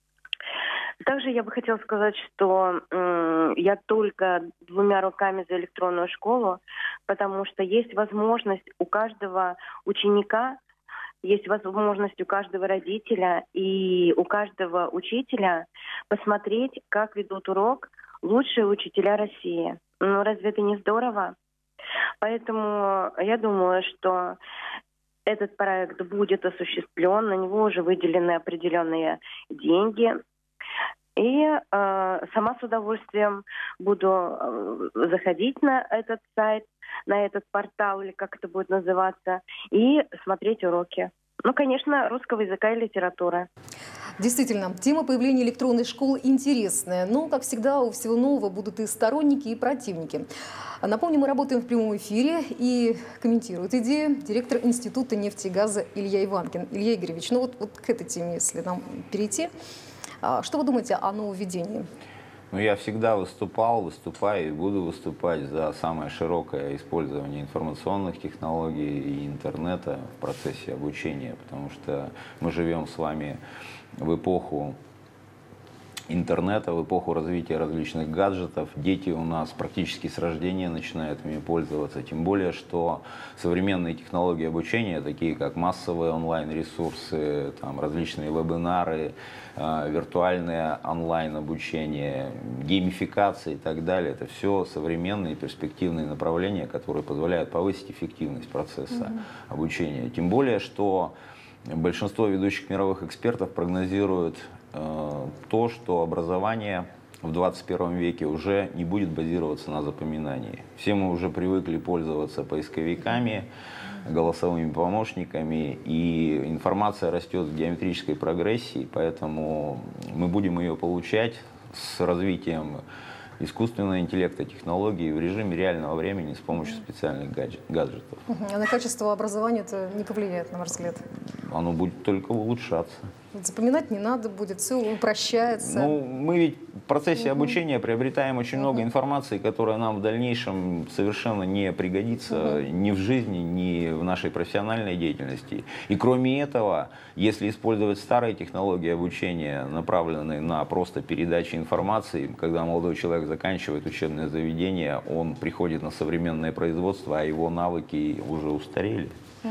[SPEAKER 11] Также я бы хотела сказать, что я только 2 руками за электронную школу, потому что есть возможность у каждого ученика, есть возможность у каждого родителя и у каждого учителя посмотреть, как ведут урок лучшие учителя России. Ну, разве это не здорово? Поэтому я думаю, что этот проект будет осуществлен, на него уже выделены определенные деньги. И сама с удовольствием буду заходить на этот сайт, на этот портал, или как это будет называться, и смотреть уроки. Ну, конечно, русского языка и литературы.
[SPEAKER 1] Действительно, тема появления электронной школы интересная, но, как всегда, у всего нового будут и сторонники, и противники. Напомню, мы работаем в прямом эфире, и комментирует идею директор Института нефти и газа Илья Иванкин. Илья Игоревич, ну вот к этой теме, если нам перейти, что вы думаете о нововведении?
[SPEAKER 10] Ну, я всегда выступаю и буду выступать за самое широкое использование информационных технологий и интернета в процессе обучения, потому что мы живем с вами в эпоху интернета, в эпоху развития различных гаджетов. Дети у нас практически с рождения начинают ими пользоваться, тем более, что современные технологии обучения, такие как массовые онлайн-ресурсы, там, различные вебинары, виртуальное онлайн-обучение, геймификация и так далее, это все современные перспективные направления, которые позволяют повысить эффективность процесса обучения. Тем более, что большинство ведущих мировых экспертов прогнозируют то, что образование в 21 веке уже не будет базироваться на запоминании. Все мы уже привыкли пользоваться поисковиками, голосовыми помощниками, и информация растет в геометрической прогрессии, поэтому мы будем ее получать с развитием искусственного интеллекта, технологий в режиме реального времени с помощью специальных гаджетов.
[SPEAKER 1] А на качество образования это не повлияет, на ваш взгляд?
[SPEAKER 10] Оно будет только улучшаться.
[SPEAKER 1] Запоминать не надо будет, все упрощается.
[SPEAKER 10] Ну, мы ведь в процессе обучения приобретаем очень много информации, которая нам в дальнейшем совершенно не пригодится ни в жизни, ни в нашей профессиональной деятельности. И кроме этого, если использовать старые технологии обучения, направленные на просто передачу информации, когда молодой человек заканчивает учебное заведение, он приходит на современное производство, а его навыки уже устарели.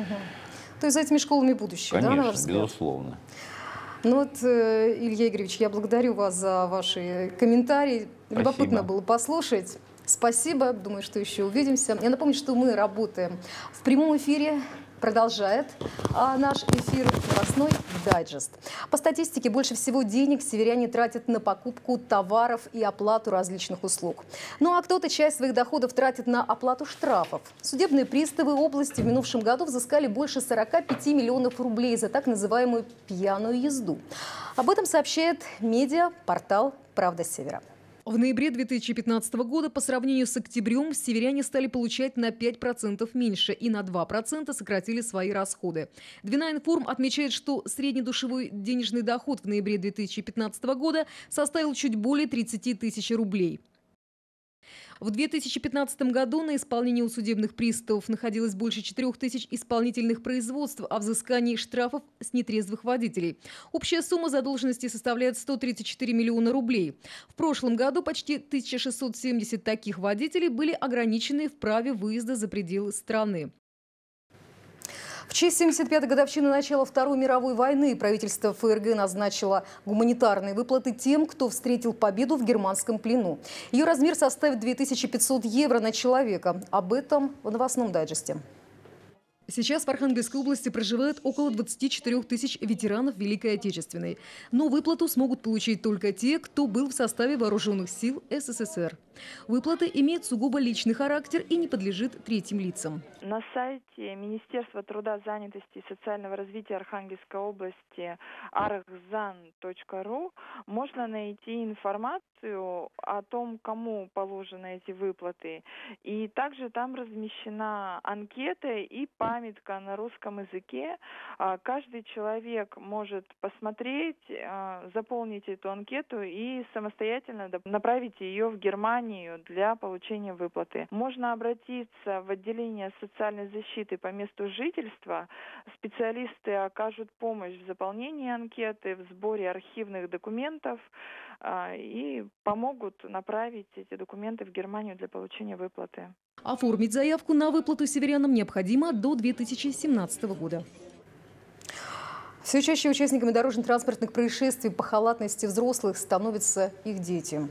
[SPEAKER 1] То есть за этими школами будущее,
[SPEAKER 10] конечно,
[SPEAKER 1] да, на ваш взгляд?
[SPEAKER 10] Безусловно.
[SPEAKER 1] Ну вот, Илья Игоревич, я благодарю вас за ваши комментарии.
[SPEAKER 10] Спасибо.
[SPEAKER 1] Любопытно было послушать. Спасибо. Думаю, что еще увидимся. Я напомню, что мы работаем в прямом эфире. Продолжает наш эфир новостной дайджест. По статистике, больше всего денег северяне тратят на покупку товаров и оплату различных услуг. Ну а кто-то часть своих доходов тратит на оплату штрафов. Судебные приставы области в минувшем году взыскали больше 45 миллионов рублей за так называемую пьяную езду. Об этом сообщает медиа-портал «Правда Севера». В ноябре 2015 года по сравнению с октябрем северяне стали получать на 5% меньше и на 2% сократили свои расходы. Двина-Информ отмечает, что среднедушевой денежный доход в ноябре 2015 года составил чуть более 30 тысяч рублей. В 2015 году на исполнении у судебных приставов находилось больше 4000 исполнительных производств о взыскании штрафов с нетрезвых водителей. Общая сумма задолженности составляет 134 миллиона рублей. В прошлом году почти 1670 таких водителей были ограничены в праве выезда за пределы страны. В честь 75-й годовщины начала Второй мировой войны правительство ФРГ назначило гуманитарные выплаты тем, кто встретил победу в германском плену. Ее размер составит 2500 евро на человека. Об этом в новостном дайджесте. Сейчас в Архангельской области проживает около 24 тысяч ветеранов Великой Отечественной. Но выплату смогут получить только те, кто был в составе вооруженных сил СССР. Выплата имеет сугубо личный характер и не подлежит третьим лицам.
[SPEAKER 12] На сайте Министерства труда, занятости и социального развития Архангельской области archzan.ru можно найти информацию о том, кому положены эти выплаты. И также там размещена анкета и памятка на русском языке. Каждый человек может посмотреть, заполнить эту анкету и самостоятельно направить ее в Германию для получения выплаты. Можно обратиться в отделение социальной защиты по месту жительства. Специалисты окажут помощь в заполнении анкеты, в сборе архивных документов и помогут направить эти документы в Германию для получения выплаты.
[SPEAKER 1] Оформить заявку на выплату северянам необходимо до 2017 года. Все чаще участниками дорожно-транспортных происшествий по халатности взрослых становятся их дети.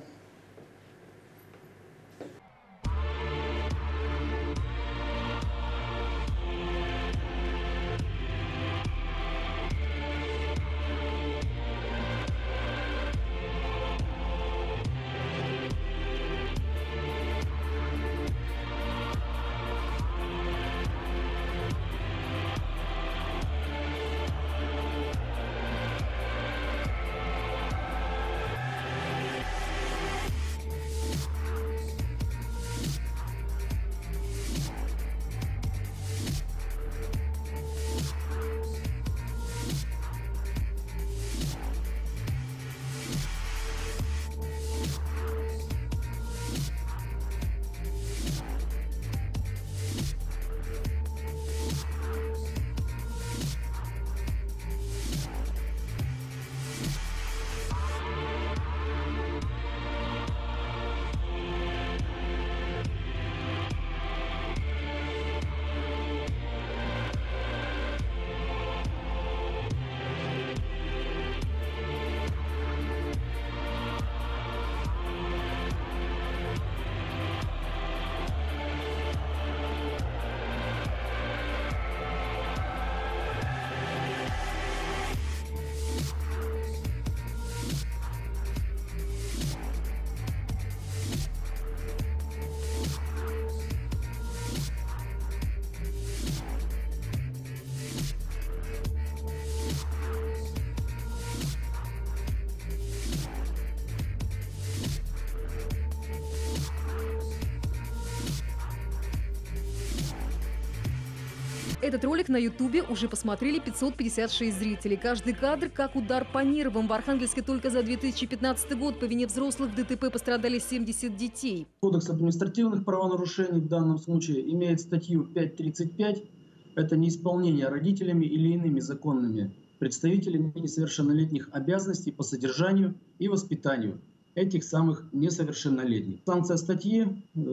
[SPEAKER 1] Этот ролик на Ютубе уже посмотрели 556 зрителей. Каждый кадр как удар по нервам. В Архангельске только за 2015 год по вине взрослых в ДТП пострадали 70 детей.
[SPEAKER 13] Кодекс административных правонарушений в данном случае имеет статью 5.35. Это неисполнение родителями или иными законными представителями несовершеннолетних обязанностей по содержанию и воспитанию этих самых несовершеннолетних. Санкция статьи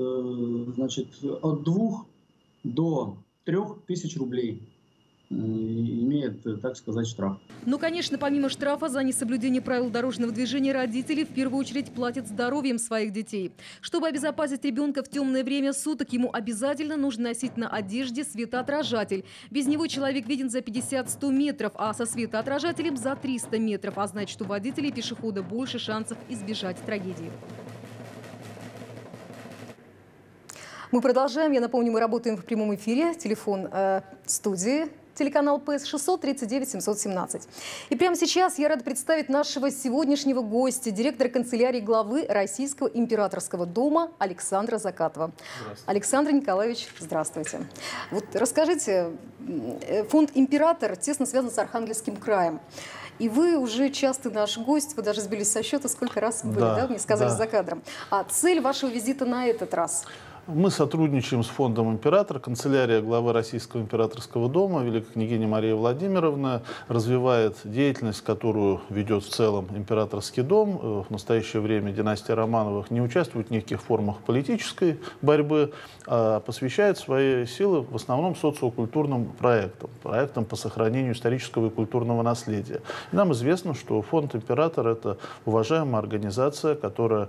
[SPEAKER 13] от 2 до 3 тысяч рублей имеет, так сказать, штраф.
[SPEAKER 1] Ну, конечно, помимо штрафа за несоблюдение правил дорожного движения, родители в первую очередь платят здоровьем своих детей. Чтобы обезопасить ребенка в темное время суток, ему обязательно нужно носить на одежде светоотражатель. Без него человек виден за 50-100 метров, а со светоотражателем за 300 метров. А значит, у водителей и пешехода больше шансов избежать трагедии. Мы продолжаем. Я напомню, мы работаем в прямом эфире. Телефон студии. Телеканал ПС 639-717. И прямо сейчас я рада представить нашего сегодняшнего гостя, директора канцелярии главы Российского императорского дома Александра Закатова. Александр Николаевич, здравствуйте. Вот расскажите, фонд «Император» тесно связан с Архангельским краем. И вы уже частый наш гость, вы даже сбились со счета, сколько раз были, да, мне сказали за кадром. А цель вашего визита на этот раз?
[SPEAKER 14] Мы сотрудничаем с фондом «Император». Канцелярия главы Российского императорского дома, великая княгиня Мария Владимировна, развивает деятельность, которую ведет в целом императорский дом. В настоящее время династия Романовых не участвует в никаких формах политической борьбы, а посвящает свои силы в основном социокультурным проектам по сохранению исторического и культурного наследия. И нам известно, что фонд «Император» — это уважаемая организация, которая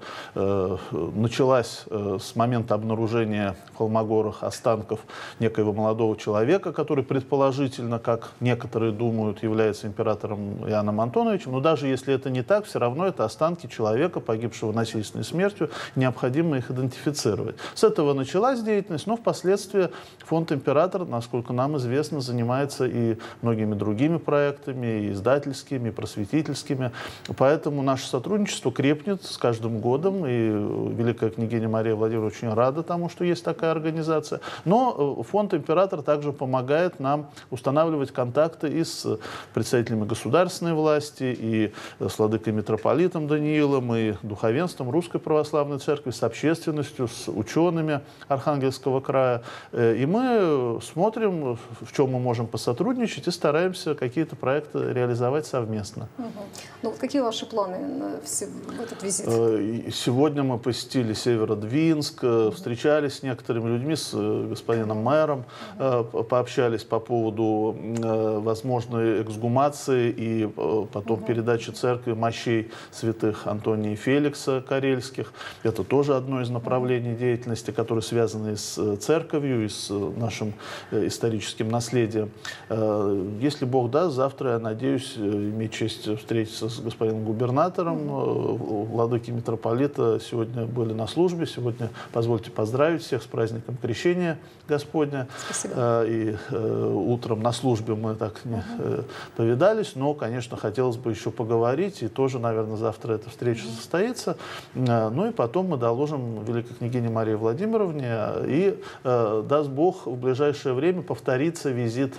[SPEAKER 14] началась с момента обнаружения в Холмогорах останков некоего молодого человека, который предположительно, как некоторые думают, является императором Иоанном Антоновичем. Но даже если это не так, все равно это останки человека, погибшего насильственной смертью, необходимо их идентифицировать. С этого началась деятельность, но впоследствии фонд «Император», насколько нам известно, занимается и многими другими проектами, и издательскими, и просветительскими. Поэтому наше сотрудничество крепнет с каждым годом, и великая княгиня Мария Владимировна очень рада тому, что есть такая организация. Но фонд «Император» также помогает нам устанавливать контакты и с представителями государственной власти, и с владыкой митрополитом Даниилом, и духовенством Русской Православной Церкви, с общественностью, с учеными Архангельского края. И мы смотрим, в чем мы можем посотрудничать, и стараемся какие-то проекты реализовать совместно.
[SPEAKER 1] Ну, вот какие ваши планы в этот визит?
[SPEAKER 14] Сегодня мы посетили Северодвинск, встречались с некоторыми людьми, с господином мэром, пообщались по поводу возможной эксгумации и потом передачи церкви мощей святых Антония и Феликса Карельских. Это тоже одно из направлений деятельности, которые связаны с церковью и с нашим историческим наследием. Если Бог даст, завтра я надеюсь иметь честь встретиться с господином губернатором. Владыки митрополита сегодня были на службе. Сегодня позвольте поздравить всех с праздником Крещения Господня. Спасибо. И утром на службе мы так не повидались, но, конечно, хотелось бы еще поговорить, и тоже, наверное, завтра эта встреча состоится. Ну и потом мы доложим великой княгине Марии Владимировне, и, даст Бог, в ближайшее время повторится визит.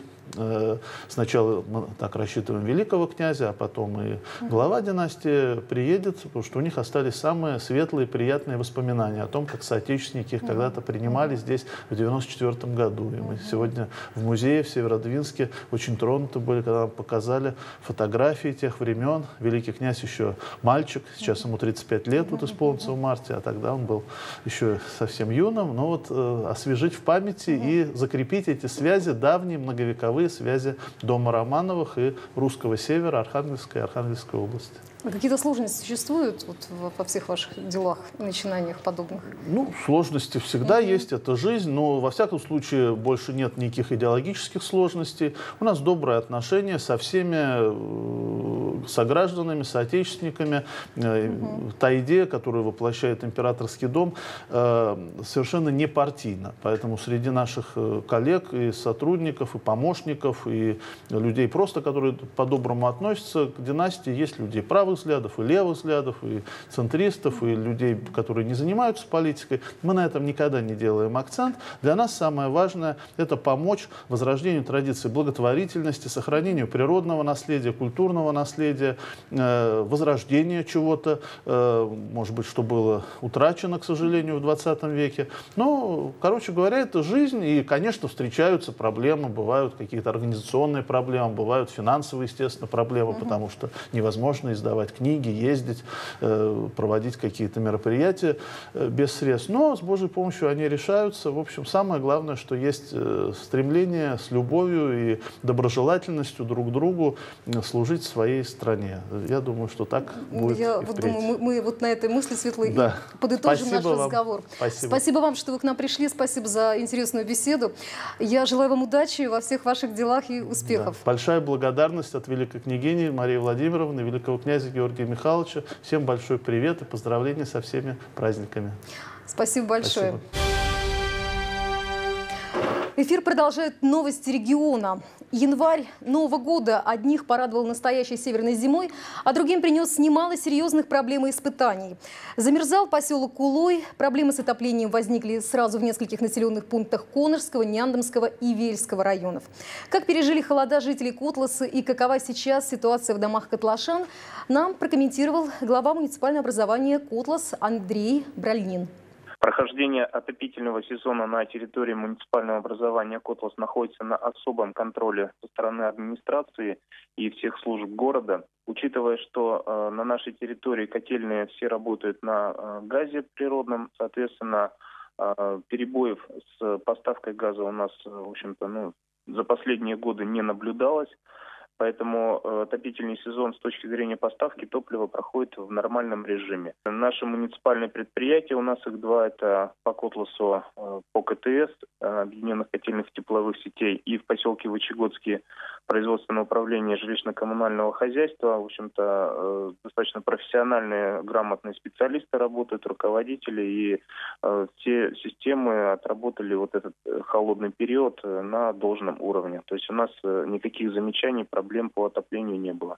[SPEAKER 14] Сначала мы так рассчитываем великого князя, а потом и глава династии приедет, потому что у них остались самые светлые, приятные воспоминания о том, как соотечественники их когда-то принимали здесь в 1994 году. И мы сегодня в музее в Северодвинске очень тронуты были, когда нам показали фотографии тех времен. Великий князь еще мальчик, сейчас ему 35 лет вот исполнится в марте, а тогда он был еще совсем юным. Но вот освежить в памяти и закрепить эти связи, давние, многовековые связи дома Романовых и русского севера, Архангельской и Архангельской области.
[SPEAKER 1] А какие-то сложности существуют вот во всех ваших делах и начинаниях подобных?
[SPEAKER 14] Ну, сложности всегда есть, это жизнь, но во всяком случае больше нет никаких идеологических сложностей. У нас добрые отношения со всеми согражданами, соотечественниками. Та идея, которую воплощает императорский дом, совершенно не партийна. Поэтому среди наших коллег и сотрудников, и помощников, и людей просто, которые по-доброму относятся к династии, есть людей правых взглядов, и левых взглядов, и центристов, и людей, которые не занимаются политикой. Мы на этом никогда не делаем акцент. Для нас самое важное – это помочь возрождению традиции благотворительности, сохранению природного наследия, культурного наследия, возрождению чего-то, может быть, что было утрачено, к сожалению, в 20 веке. Но, короче говоря, это жизнь, и, конечно, встречаются проблемы, бывают какие-то организационные проблемы, бывают финансовые, естественно, проблемы, потому что невозможно издавать книги, ездить, проводить какие-то мероприятия без средств. Но с Божьей помощью они решаются. В общем, самое главное, что есть стремление с любовью и доброжелательностью друг к другу служить своей стране. Я думаю, что так будет.
[SPEAKER 1] Я вот думаю, мы вот на этой мысли светлой подытожим наш разговор. Спасибо вам, что вы к нам пришли. Спасибо за интересную беседу. Я желаю вам удачи во всех ваших делах и успехов.
[SPEAKER 14] Большая благодарность от великой княгини Марии Владимировны, великого князя Георгия Михайловича. Всем большой привет и поздравления со всеми праздниками.
[SPEAKER 1] Спасибо большое. Эфир продолжает новости региона. Январь Нового года одних порадовал настоящей северной зимой, а другим принес немало серьезных проблем и испытаний. Замерзал поселок Кулой, проблемы с отоплением возникли сразу в нескольких населенных пунктах Конышского, Няндомского и Вельского районов. Как пережили холода жители Котласа и какова сейчас ситуация в домах котлашан, нам прокомментировал глава муниципального образования Котлас Андрей Бральнин.
[SPEAKER 15] Прохождение отопительного сезона на территории муниципального образования Котлас находится на особом контроле со стороны администрации и всех служб города. Учитывая, что на нашей территории котельные все работают на газе природном, соответственно, перебоев с поставкой газа у нас, в общем-то, за последние годы не наблюдалось. Поэтому отопительный сезон с точки зрения поставки топлива проходит в нормальном режиме. Наши муниципальные предприятия, у нас их два, это по Котласу, по КТС, Объединенных котельных тепловых сетей, и в поселке Вычегодский производственное управление жилищно-коммунального хозяйства. В общем-то, достаточно профессиональные, грамотные специалисты работают, руководители, и все системы отработали вот этот холодный период на должном уровне. То есть у нас никаких замечаний, проблем по отоплению не было.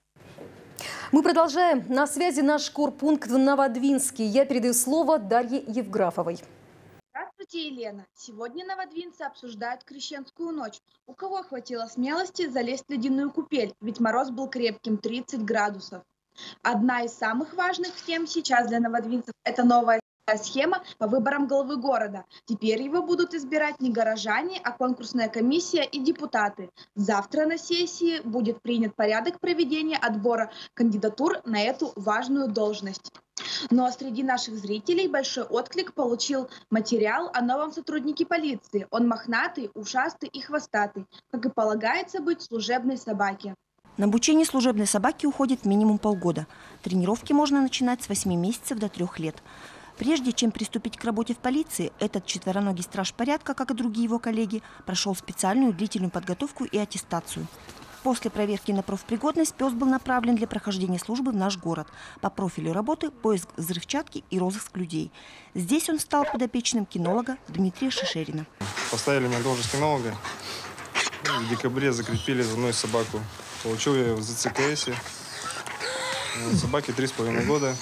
[SPEAKER 1] Мы продолжаем. На связи наш корпункт в Новодвинске. Я передаю слово Дарье Евграфовой.
[SPEAKER 16] Здравствуйте, Елена. Сегодня новодвинцы обсуждают крещенскую ночь. У кого хватило смелости залезть в ледяную купель? Ведь мороз был крепким, 30 градусов. Одна из самых важных тем сейчас для новодвинцев – это новая схема по выборам главы города. Теперь его будут избирать не горожане, а конкурсная комиссия и депутаты. Завтра на сессии будет принят порядок проведения отбора кандидатур на эту важную должность. Но среди наших зрителей большой отклик получил материал о новом сотруднике полиции. Он мохнатый, ушастый и хвостатый, как и полагается быть служебной собаке.
[SPEAKER 17] На обучение служебной собаки уходит минимум полгода. Тренировки можно начинать с 8 месяцев до 3 лет. Прежде чем приступить к работе в полиции, этот четвероногий страж порядка, как и другие его коллеги, прошел специальную длительную подготовку и аттестацию. После проверки на профпригодность пес был направлен для прохождения службы в наш город. По профилю работы – поиск взрывчатки и розыск людей. Здесь он стал подопечным кинолога Дмитрия Шишерина.
[SPEAKER 18] Поставили меня должность кинолога. В декабре закрепили за мной собаку. Получил я ее в ЗЦКС. Собаке 3,5 года.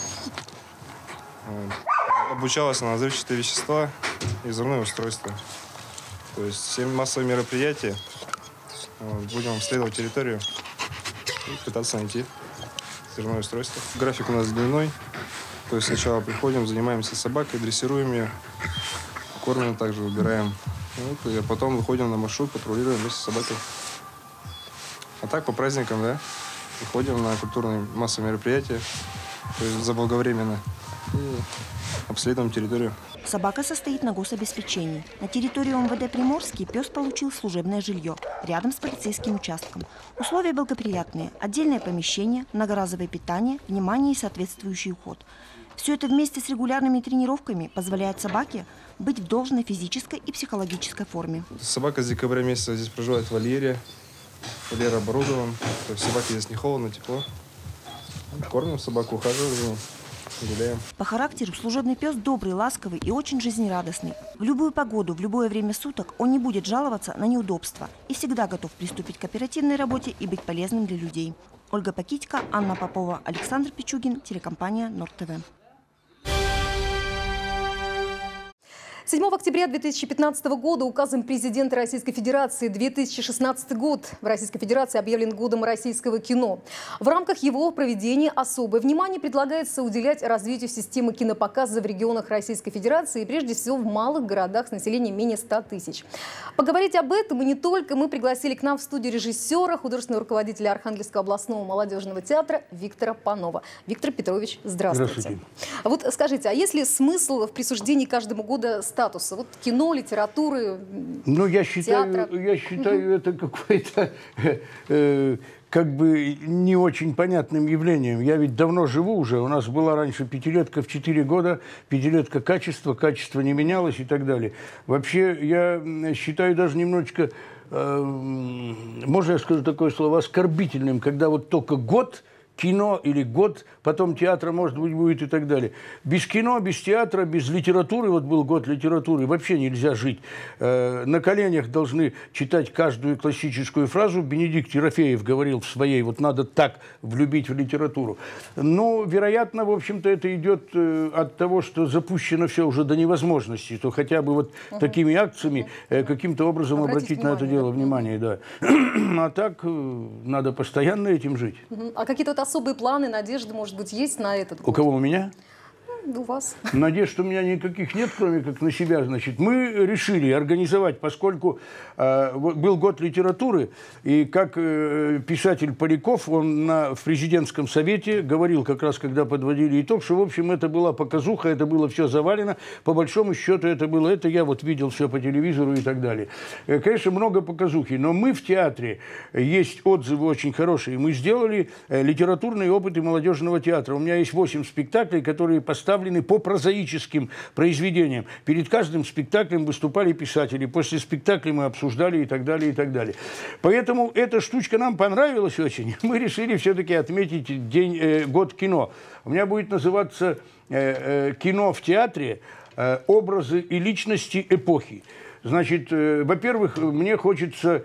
[SPEAKER 18] Обучалась на взрывчатые вещества и взрывное устройство. То есть все массовые мероприятия. Будем обследовать территорию и пытаться найти взрывное устройство. График у нас дневной. То есть сначала приходим, занимаемся собакой, дрессируем ее, кормим, также выбираем. И потом выходим на маршрут, патрулируем вместе с собакой. А так по праздникам, да, выходим на культурные массовые мероприятия, то есть заблаговременно. И обследуем территорию.
[SPEAKER 17] Собака состоит на гособеспечении. На территории МВД Приморский пес получил служебное жилье рядом с полицейским участком. Условия благоприятные. Отдельное помещение, многоразовое питание, внимание и соответствующий уход. Все это вместе с регулярными тренировками позволяет собаке быть в должной физической и психологической форме.
[SPEAKER 18] Собака с декабря месяца здесь проживает в вольере. Вольер оборудован. То есть собаке здесь не холодно, тепло. Кормим собаку, ухаживаем за ней, гуляем.
[SPEAKER 17] По характеру служебный пес добрый, ласковый и очень жизнерадостный. В любую погоду, в любое время суток он не будет жаловаться на неудобства и всегда готов приступить к оперативной работе и быть полезным для людей. Ольга Пакитько, Анна Попова, Александр Пичугин, телекомпания Норд ТВ.
[SPEAKER 1] 7 октября 2015 года указом президента Российской Федерации 2016 год в Российской Федерации объявлен годом российского кино. В рамках его проведения особое внимание предлагается уделять развитию системы кинопоказа в регионах Российской Федерации и прежде всего в малых городах с населением менее 100 тысяч. Поговорить об этом и не только мы пригласили к нам в студию режиссера, художественного руководителя Архангельского областного молодежного театра Виктора Панова. Виктор Петрович, здравствуйте.
[SPEAKER 19] Здравствуйте.
[SPEAKER 1] Вот скажите, а есть ли смысл в присуждении каждому года статуса? Вот кино, литературы,
[SPEAKER 19] ну, я
[SPEAKER 1] театра?
[SPEAKER 19] Я считаю это какой-то как бы не очень понятным явлением. Я ведь давно живу уже. У нас была раньше пятилетка в 4 года, пятилетка качество не менялось и так далее. Вообще, я считаю даже немножечко, можно я скажу такое слово, оскорбительным, когда вот только год кино или год, потом театра, может быть, будет и так далее. Без кино, без театра, без литературы, вот был год литературы, вообще нельзя жить. На коленях должны читать каждую классическую фразу. Бенедикт Ерофеев говорил в своей, вот надо так влюбить в литературу. Но, вероятно, в общем-то, это идет от того, что запущено все уже до невозможности, то хотя бы вот такими акциями каким-то образом обратить на это дело внимание. Да. А так надо постоянно этим жить.
[SPEAKER 1] А какие-то вот особые планы, надежды, может быть, есть на этот год?
[SPEAKER 19] У кого? У меня?
[SPEAKER 1] У вас.
[SPEAKER 19] Надежд у меня никаких нет, кроме как на себя. Значит, мы решили организовать, поскольку был год литературы, и как писатель Поляков, он в президентском совете говорил, как раз когда подводили итог, что, в общем, это была показуха, это было все завалено, по большому счету это было, это я вот видел все по телевизору и так далее. Конечно, много показухи, но мы в театре, есть отзывы очень хорошие, мы сделали литературные опыты молодежного театра. У меня есть 8 спектаклей, которые поставлены по прозаическим произведениям. Перед каждым спектаклем выступали писатели. После спектакля мы обсуждали и так далее, и так далее. Поэтому эта штучка нам понравилась очень. Мы решили все-таки отметить год кино. У меня будет называться «Кино в театре. Образы и личности эпохи». Значит, во-первых, мне хочется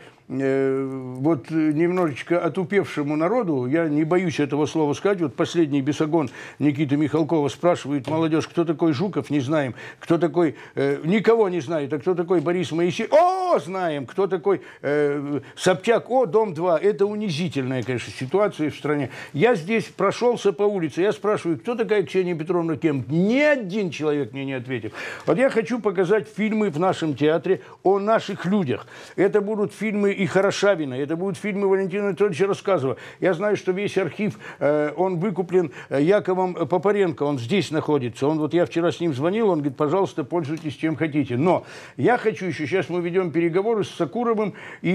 [SPEAKER 19] вот немножечко отупевшему народу, я не боюсь этого слова сказать, вот последний бесогон Никиты Михалкова спрашивает молодежь, кто такой Жуков, не знаем, кто такой, никого не знает, а кто такой Борис Моисеев, о, знаем, кто такой Собчак, о, Дом-2, это унизительная, конечно, ситуация в стране. Я здесь прошелся по улице, я спрашиваю, кто такая Ксения Петровна Кем? Ни один человек мне не ответил. Вот я хочу показать фильмы в нашем театре о наших людях. Это будут фильмы и Хорошавина, это будут фильмы Валентина Анатольевича Рассказова. Я знаю, что весь архив, он выкуплен Яковом Попаренко, он здесь находится. Он, вот я вчера с ним звонил, он говорит, пожалуйста, пользуйтесь чем хотите. Но я хочу еще, сейчас мы ведем переговоры с Сакуровым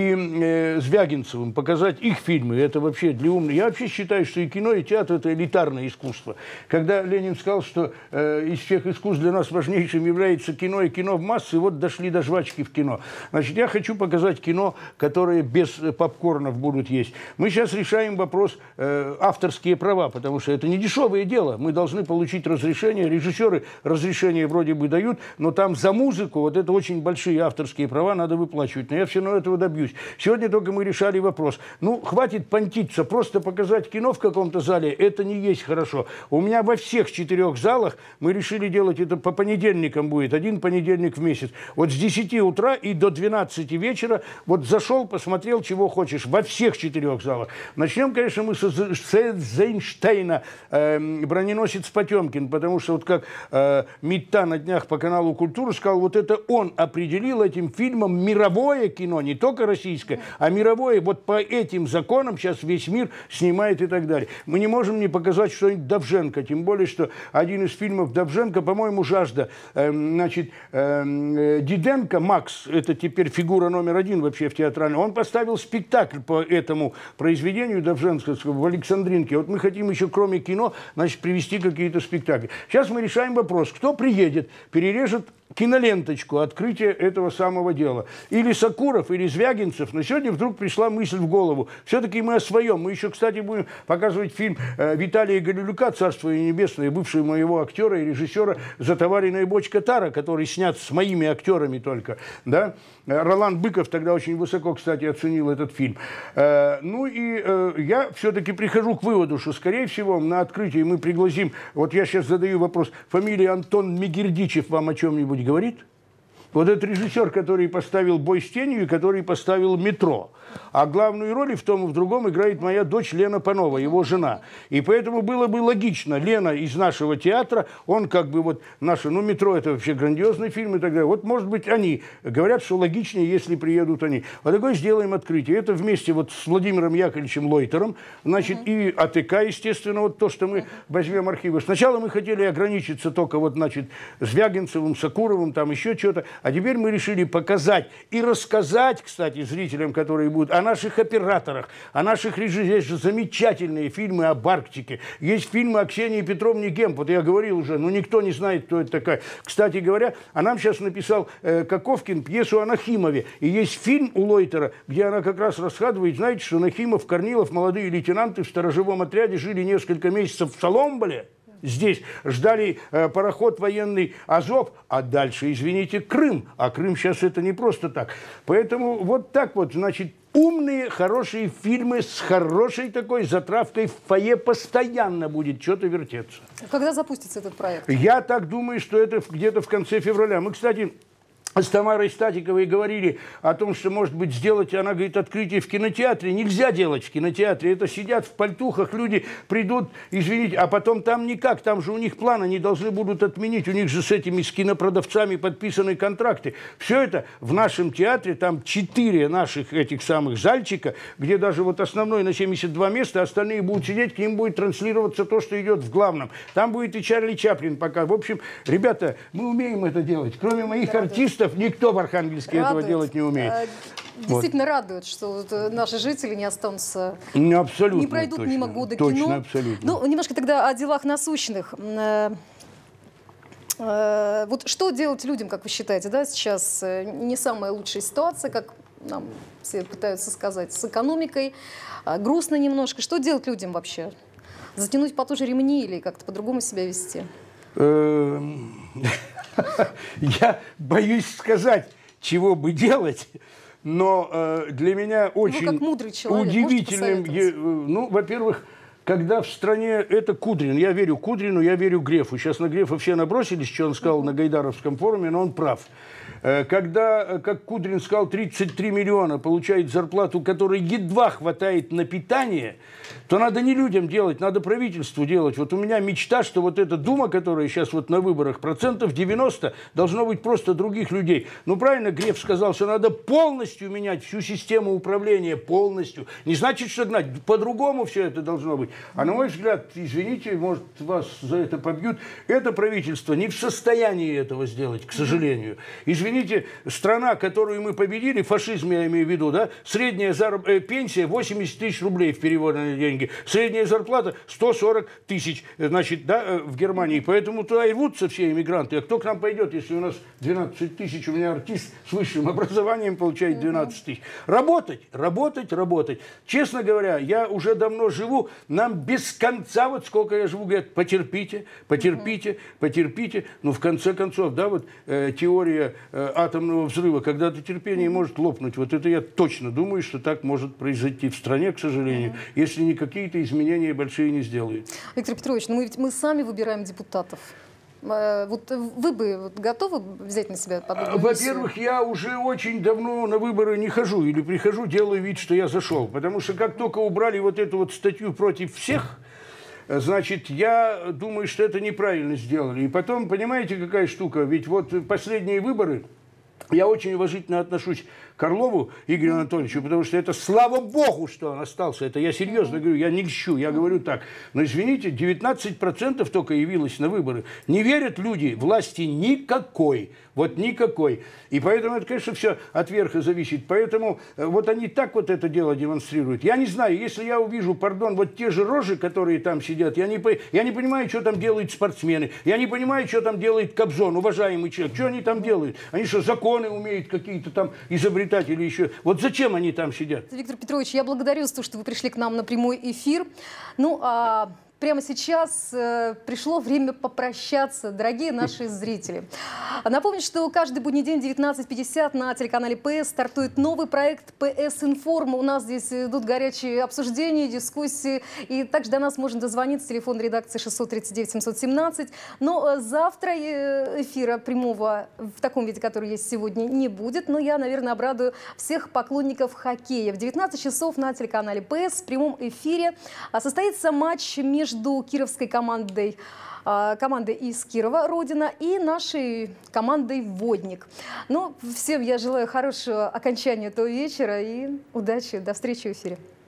[SPEAKER 19] и Звягинцевым, показать их фильмы. Это вообще для умных. Я вообще считаю, что и кино, и театр – это элитарное искусство. Когда Ленин сказал, что из всех искусств для нас важнейшим является кино и кино в массы, вот дошли до жвачки в кино. Значит, я хочу показать кино, которые без попкорнов будут есть. Мы сейчас решаем вопрос авторские права, потому что это не дешевое дело. Мы должны получить разрешение. Режиссеры разрешение вроде бы дают, но там за музыку, вот это очень большие авторские права надо выплачивать. Но я все равно этого добьюсь. Сегодня только мы решали вопрос. Ну, хватит понтиться, просто показать кино в каком-то зале, это не есть хорошо. У меня во всех 4 залах мы решили делать это по понедельникам будет, 1 понедельник в месяц. Вот с 10 утра и до 12 вечера, вот зашел, посмотрел, чего хочешь, во всех 4 залах. Начнем, конечно, мы с Эйзенштейна, «Броненосец Потемкин», потому что вот как Митта на днях по каналу «Культура» сказал, вот это он определил этим фильмом мировое кино, не только российское, а мировое. Вот по этим законам сейчас весь мир снимает и так далее. Мы не можем не показать что-нибудь Довженко, тем более, что один из фильмов Довженко, по-моему, «Жажда». Значит, Диденко, Макс, это теперь фигура номер 1 вообще в театральном, он поставил спектакль по этому произведению Довженского в Александринке. Вот мы хотим еще, кроме кино, значит, привести какие-то спектакли. Сейчас мы решаем вопрос, кто приедет, перережет киноленточку открытия этого самого дела. Или Сакуров, или Звягинцев. Но сегодня вдруг пришла мысль в голову. Все-таки мы о своем. Мы еще, кстати, будем показывать фильм Виталия Галилюка «Царство небесное», бывшего моего актера и режиссера «Затоваренная бочка тара», который снят с моими актерами только. Да? Ролан Быков тогда очень высоко, кстати, оценил этот фильм. Ну и я все-таки прихожу к выводу, что, скорее всего, на открытии мы пригласим... Вот я сейчас задаю вопрос. Фамилия Антон Мегердичев вам о чем-нибудь говорит? Вот этот режиссер, который поставил «Бой с тенью» и который поставил «Метро». А главную роль и в том, и в другом играет моя дочь Лена Панова, его жена. И поэтому было бы логично, Лена из нашего театра, он как бы вот наша, ну, «Метро» — это вообще грандиозный фильм и так далее. Вот, может быть, они говорят, что логичнее, если приедут они. Вот такое сделаем открытие. Это вместе вот с Владимиром Яковлевичем Лойтером, значит, и АТК, естественно, вот то, что мы возьмем архивы. Сначала мы хотели ограничиться только вот, значит, Звягинцевым, Сакуровым, там еще что-то. А теперь мы решили показать и рассказать, кстати, зрителям, которые будут, о наших операторах, о наших режиссерах. Есть же замечательные фильмы об Арктике. Есть фильмы о Ксении Петровне Гемп. Вот я говорил уже, но никто не знает, кто это такая. Кстати говоря, а нам сейчас написал Коковкин пьесу о Нахимове. И есть фильм у Лойтера, где она как раз рассказывает, знаете, что Нахимов, Корнилов, молодые лейтенанты в сторожевом отряде жили несколько месяцев в Соломболе. Здесь ждали пароход военный «Азов», а дальше, извините, Крым. А Крым сейчас это не просто так. Поэтому вот так вот, значит, умные, хорошие фильмы с хорошей такой затравкой в фойе постоянно будет что-то вертеться.
[SPEAKER 1] Когда запустится этот проект?
[SPEAKER 19] Я так думаю, что это где-то в конце февраля. Мы, кстати... С Тамарой Статиковой говорили о том, что, может быть, сделать, она говорит, открытие в кинотеатре. Нельзя делать в кинотеатре. Это сидят в пальтухах, люди придут, извините, а потом там никак. Там же у них план, они должны будут отменить. У них же с этими, с кинопродавцами подписаны контракты. Все это в нашем театре, там 4 наших этих самых зальчика, где даже вот основной на 72 места, остальные будут сидеть, к ним будет транслироваться то, что идет в главном. Там будет и Чарли Чаплин пока. В общем, ребята, мы умеем это делать. Кроме моих артистов, никто в Архангельске этого делать не умеет.
[SPEAKER 1] Действительно радует, что вот наши жители не останутся,
[SPEAKER 19] абсолютно,
[SPEAKER 1] не пройдут
[SPEAKER 19] точно,
[SPEAKER 1] мимо года
[SPEAKER 19] точно,
[SPEAKER 1] кино.
[SPEAKER 19] Абсолютно.
[SPEAKER 1] Ну, немножко тогда о делах насущных. Вот что делать людям, как вы считаете, да, сейчас не самая лучшая ситуация, как нам все пытаются сказать, с экономикой, грустно немножко. Что делать людям вообще? Затянуть потуже ремни или как-то по-другому себя вести?
[SPEAKER 19] Я боюсь сказать, чего бы делать, но для меня очень
[SPEAKER 1] как мудрый человек,
[SPEAKER 19] удивительным, ну, во-первых, когда в стране это Кудрин, я верю Кудрину, я верю Грефу. Сейчас на Грефа все набросились, что он сказал на Гайдаровском форуме, но он прав. Когда, как Кудрин сказал, 33 миллиона получает зарплату, которой едва хватает на питание, то надо не людям делать, надо правительству делать. Вот у меня мечта, что вот эта Дума, которая сейчас вот на выборах, 90% должно быть просто других людей. Ну, правильно Греф сказал, что надо полностью менять всю систему управления, полностью. Не значит, что гнать, по-другому все это должно быть. А на мой взгляд, извините, может, вас за это побьют, это правительство не в состоянии этого сделать, к сожалению. Извините, страна, которую мы победили, фашизм я имею в виду, да, средняя пенсия 80 тысяч рублей в переводе на деньги, средняя зарплата 140 тысяч, значит, да, в Германии. Поэтому туда и рвутся все иммигранты. А кто к нам пойдет, если у нас 12 тысяч, у меня артист с высшим образованием получает 12 тысяч. Работать, работать, работать. Честно говоря, я уже давно живу, нам без конца, вот сколько я живу, говорят, потерпите, потерпите, потерпите. Но в конце концов, да, вот теория атомного взрыва, когда-то терпение может лопнуть. Вот это я точно думаю, что так может произойти в стране, к сожалению, если не какие-то изменения большие не сделают.
[SPEAKER 1] Виктор Петрович, ну мы сами выбираем депутатов. Вот вы бы готовы взять на себя подобную миссию?
[SPEAKER 19] Во-первых, я уже очень давно на выборы не хожу. Или прихожу, делаю вид, что я зашел. Потому что как только убрали вот эту вот статью против всех, значит, я думаю, что это неправильно сделали. И потом, понимаете, какая штука? Ведь вот последние выборы, Я очень уважительно отношусь к Орлову Игорю Анатольевичу, потому что это, слава богу, что он остался. Это я серьезно говорю, я не льщу, я говорю так. Но извините, 19% только явилось на выборы. Не верят люди власти никакой. Вот никакой. И поэтому это, конечно, все от верха зависит. Поэтому вот они так вот это дело демонстрируют. Я не знаю, если я увижу, пардон, вот те же рожи, которые там сидят, я не понимаю, что там делают спортсмены. Я не понимаю, что там делает Кобзон, уважаемый человек. Что они там делают? Они что, законы умеют какие-то там изобретать или еще? Вот зачем они там сидят?
[SPEAKER 1] Виктор Петрович, я благодарю за то, что вы пришли к нам на прямой эфир. Ну, прямо сейчас пришло время попрощаться, дорогие наши зрители. Напомню, что каждый будний день в 19:50 на телеканале ПС стартует новый проект «ПС Информ». У нас здесь идут горячие обсуждения, дискуссии. И также до нас можно дозвониться. Телефон редакции 639-717. Но завтра эфира прямого в таком виде, который есть сегодня, не будет. Но я, наверное, обрадую всех поклонников хоккея. В 19 часов на телеканале ПС в прямом эфире состоится матч между кировской командой из Кирова, Родина, и нашей командой «Водник». Ну, всем я желаю хорошего окончания этого вечера и удачи. До встречи в эфире.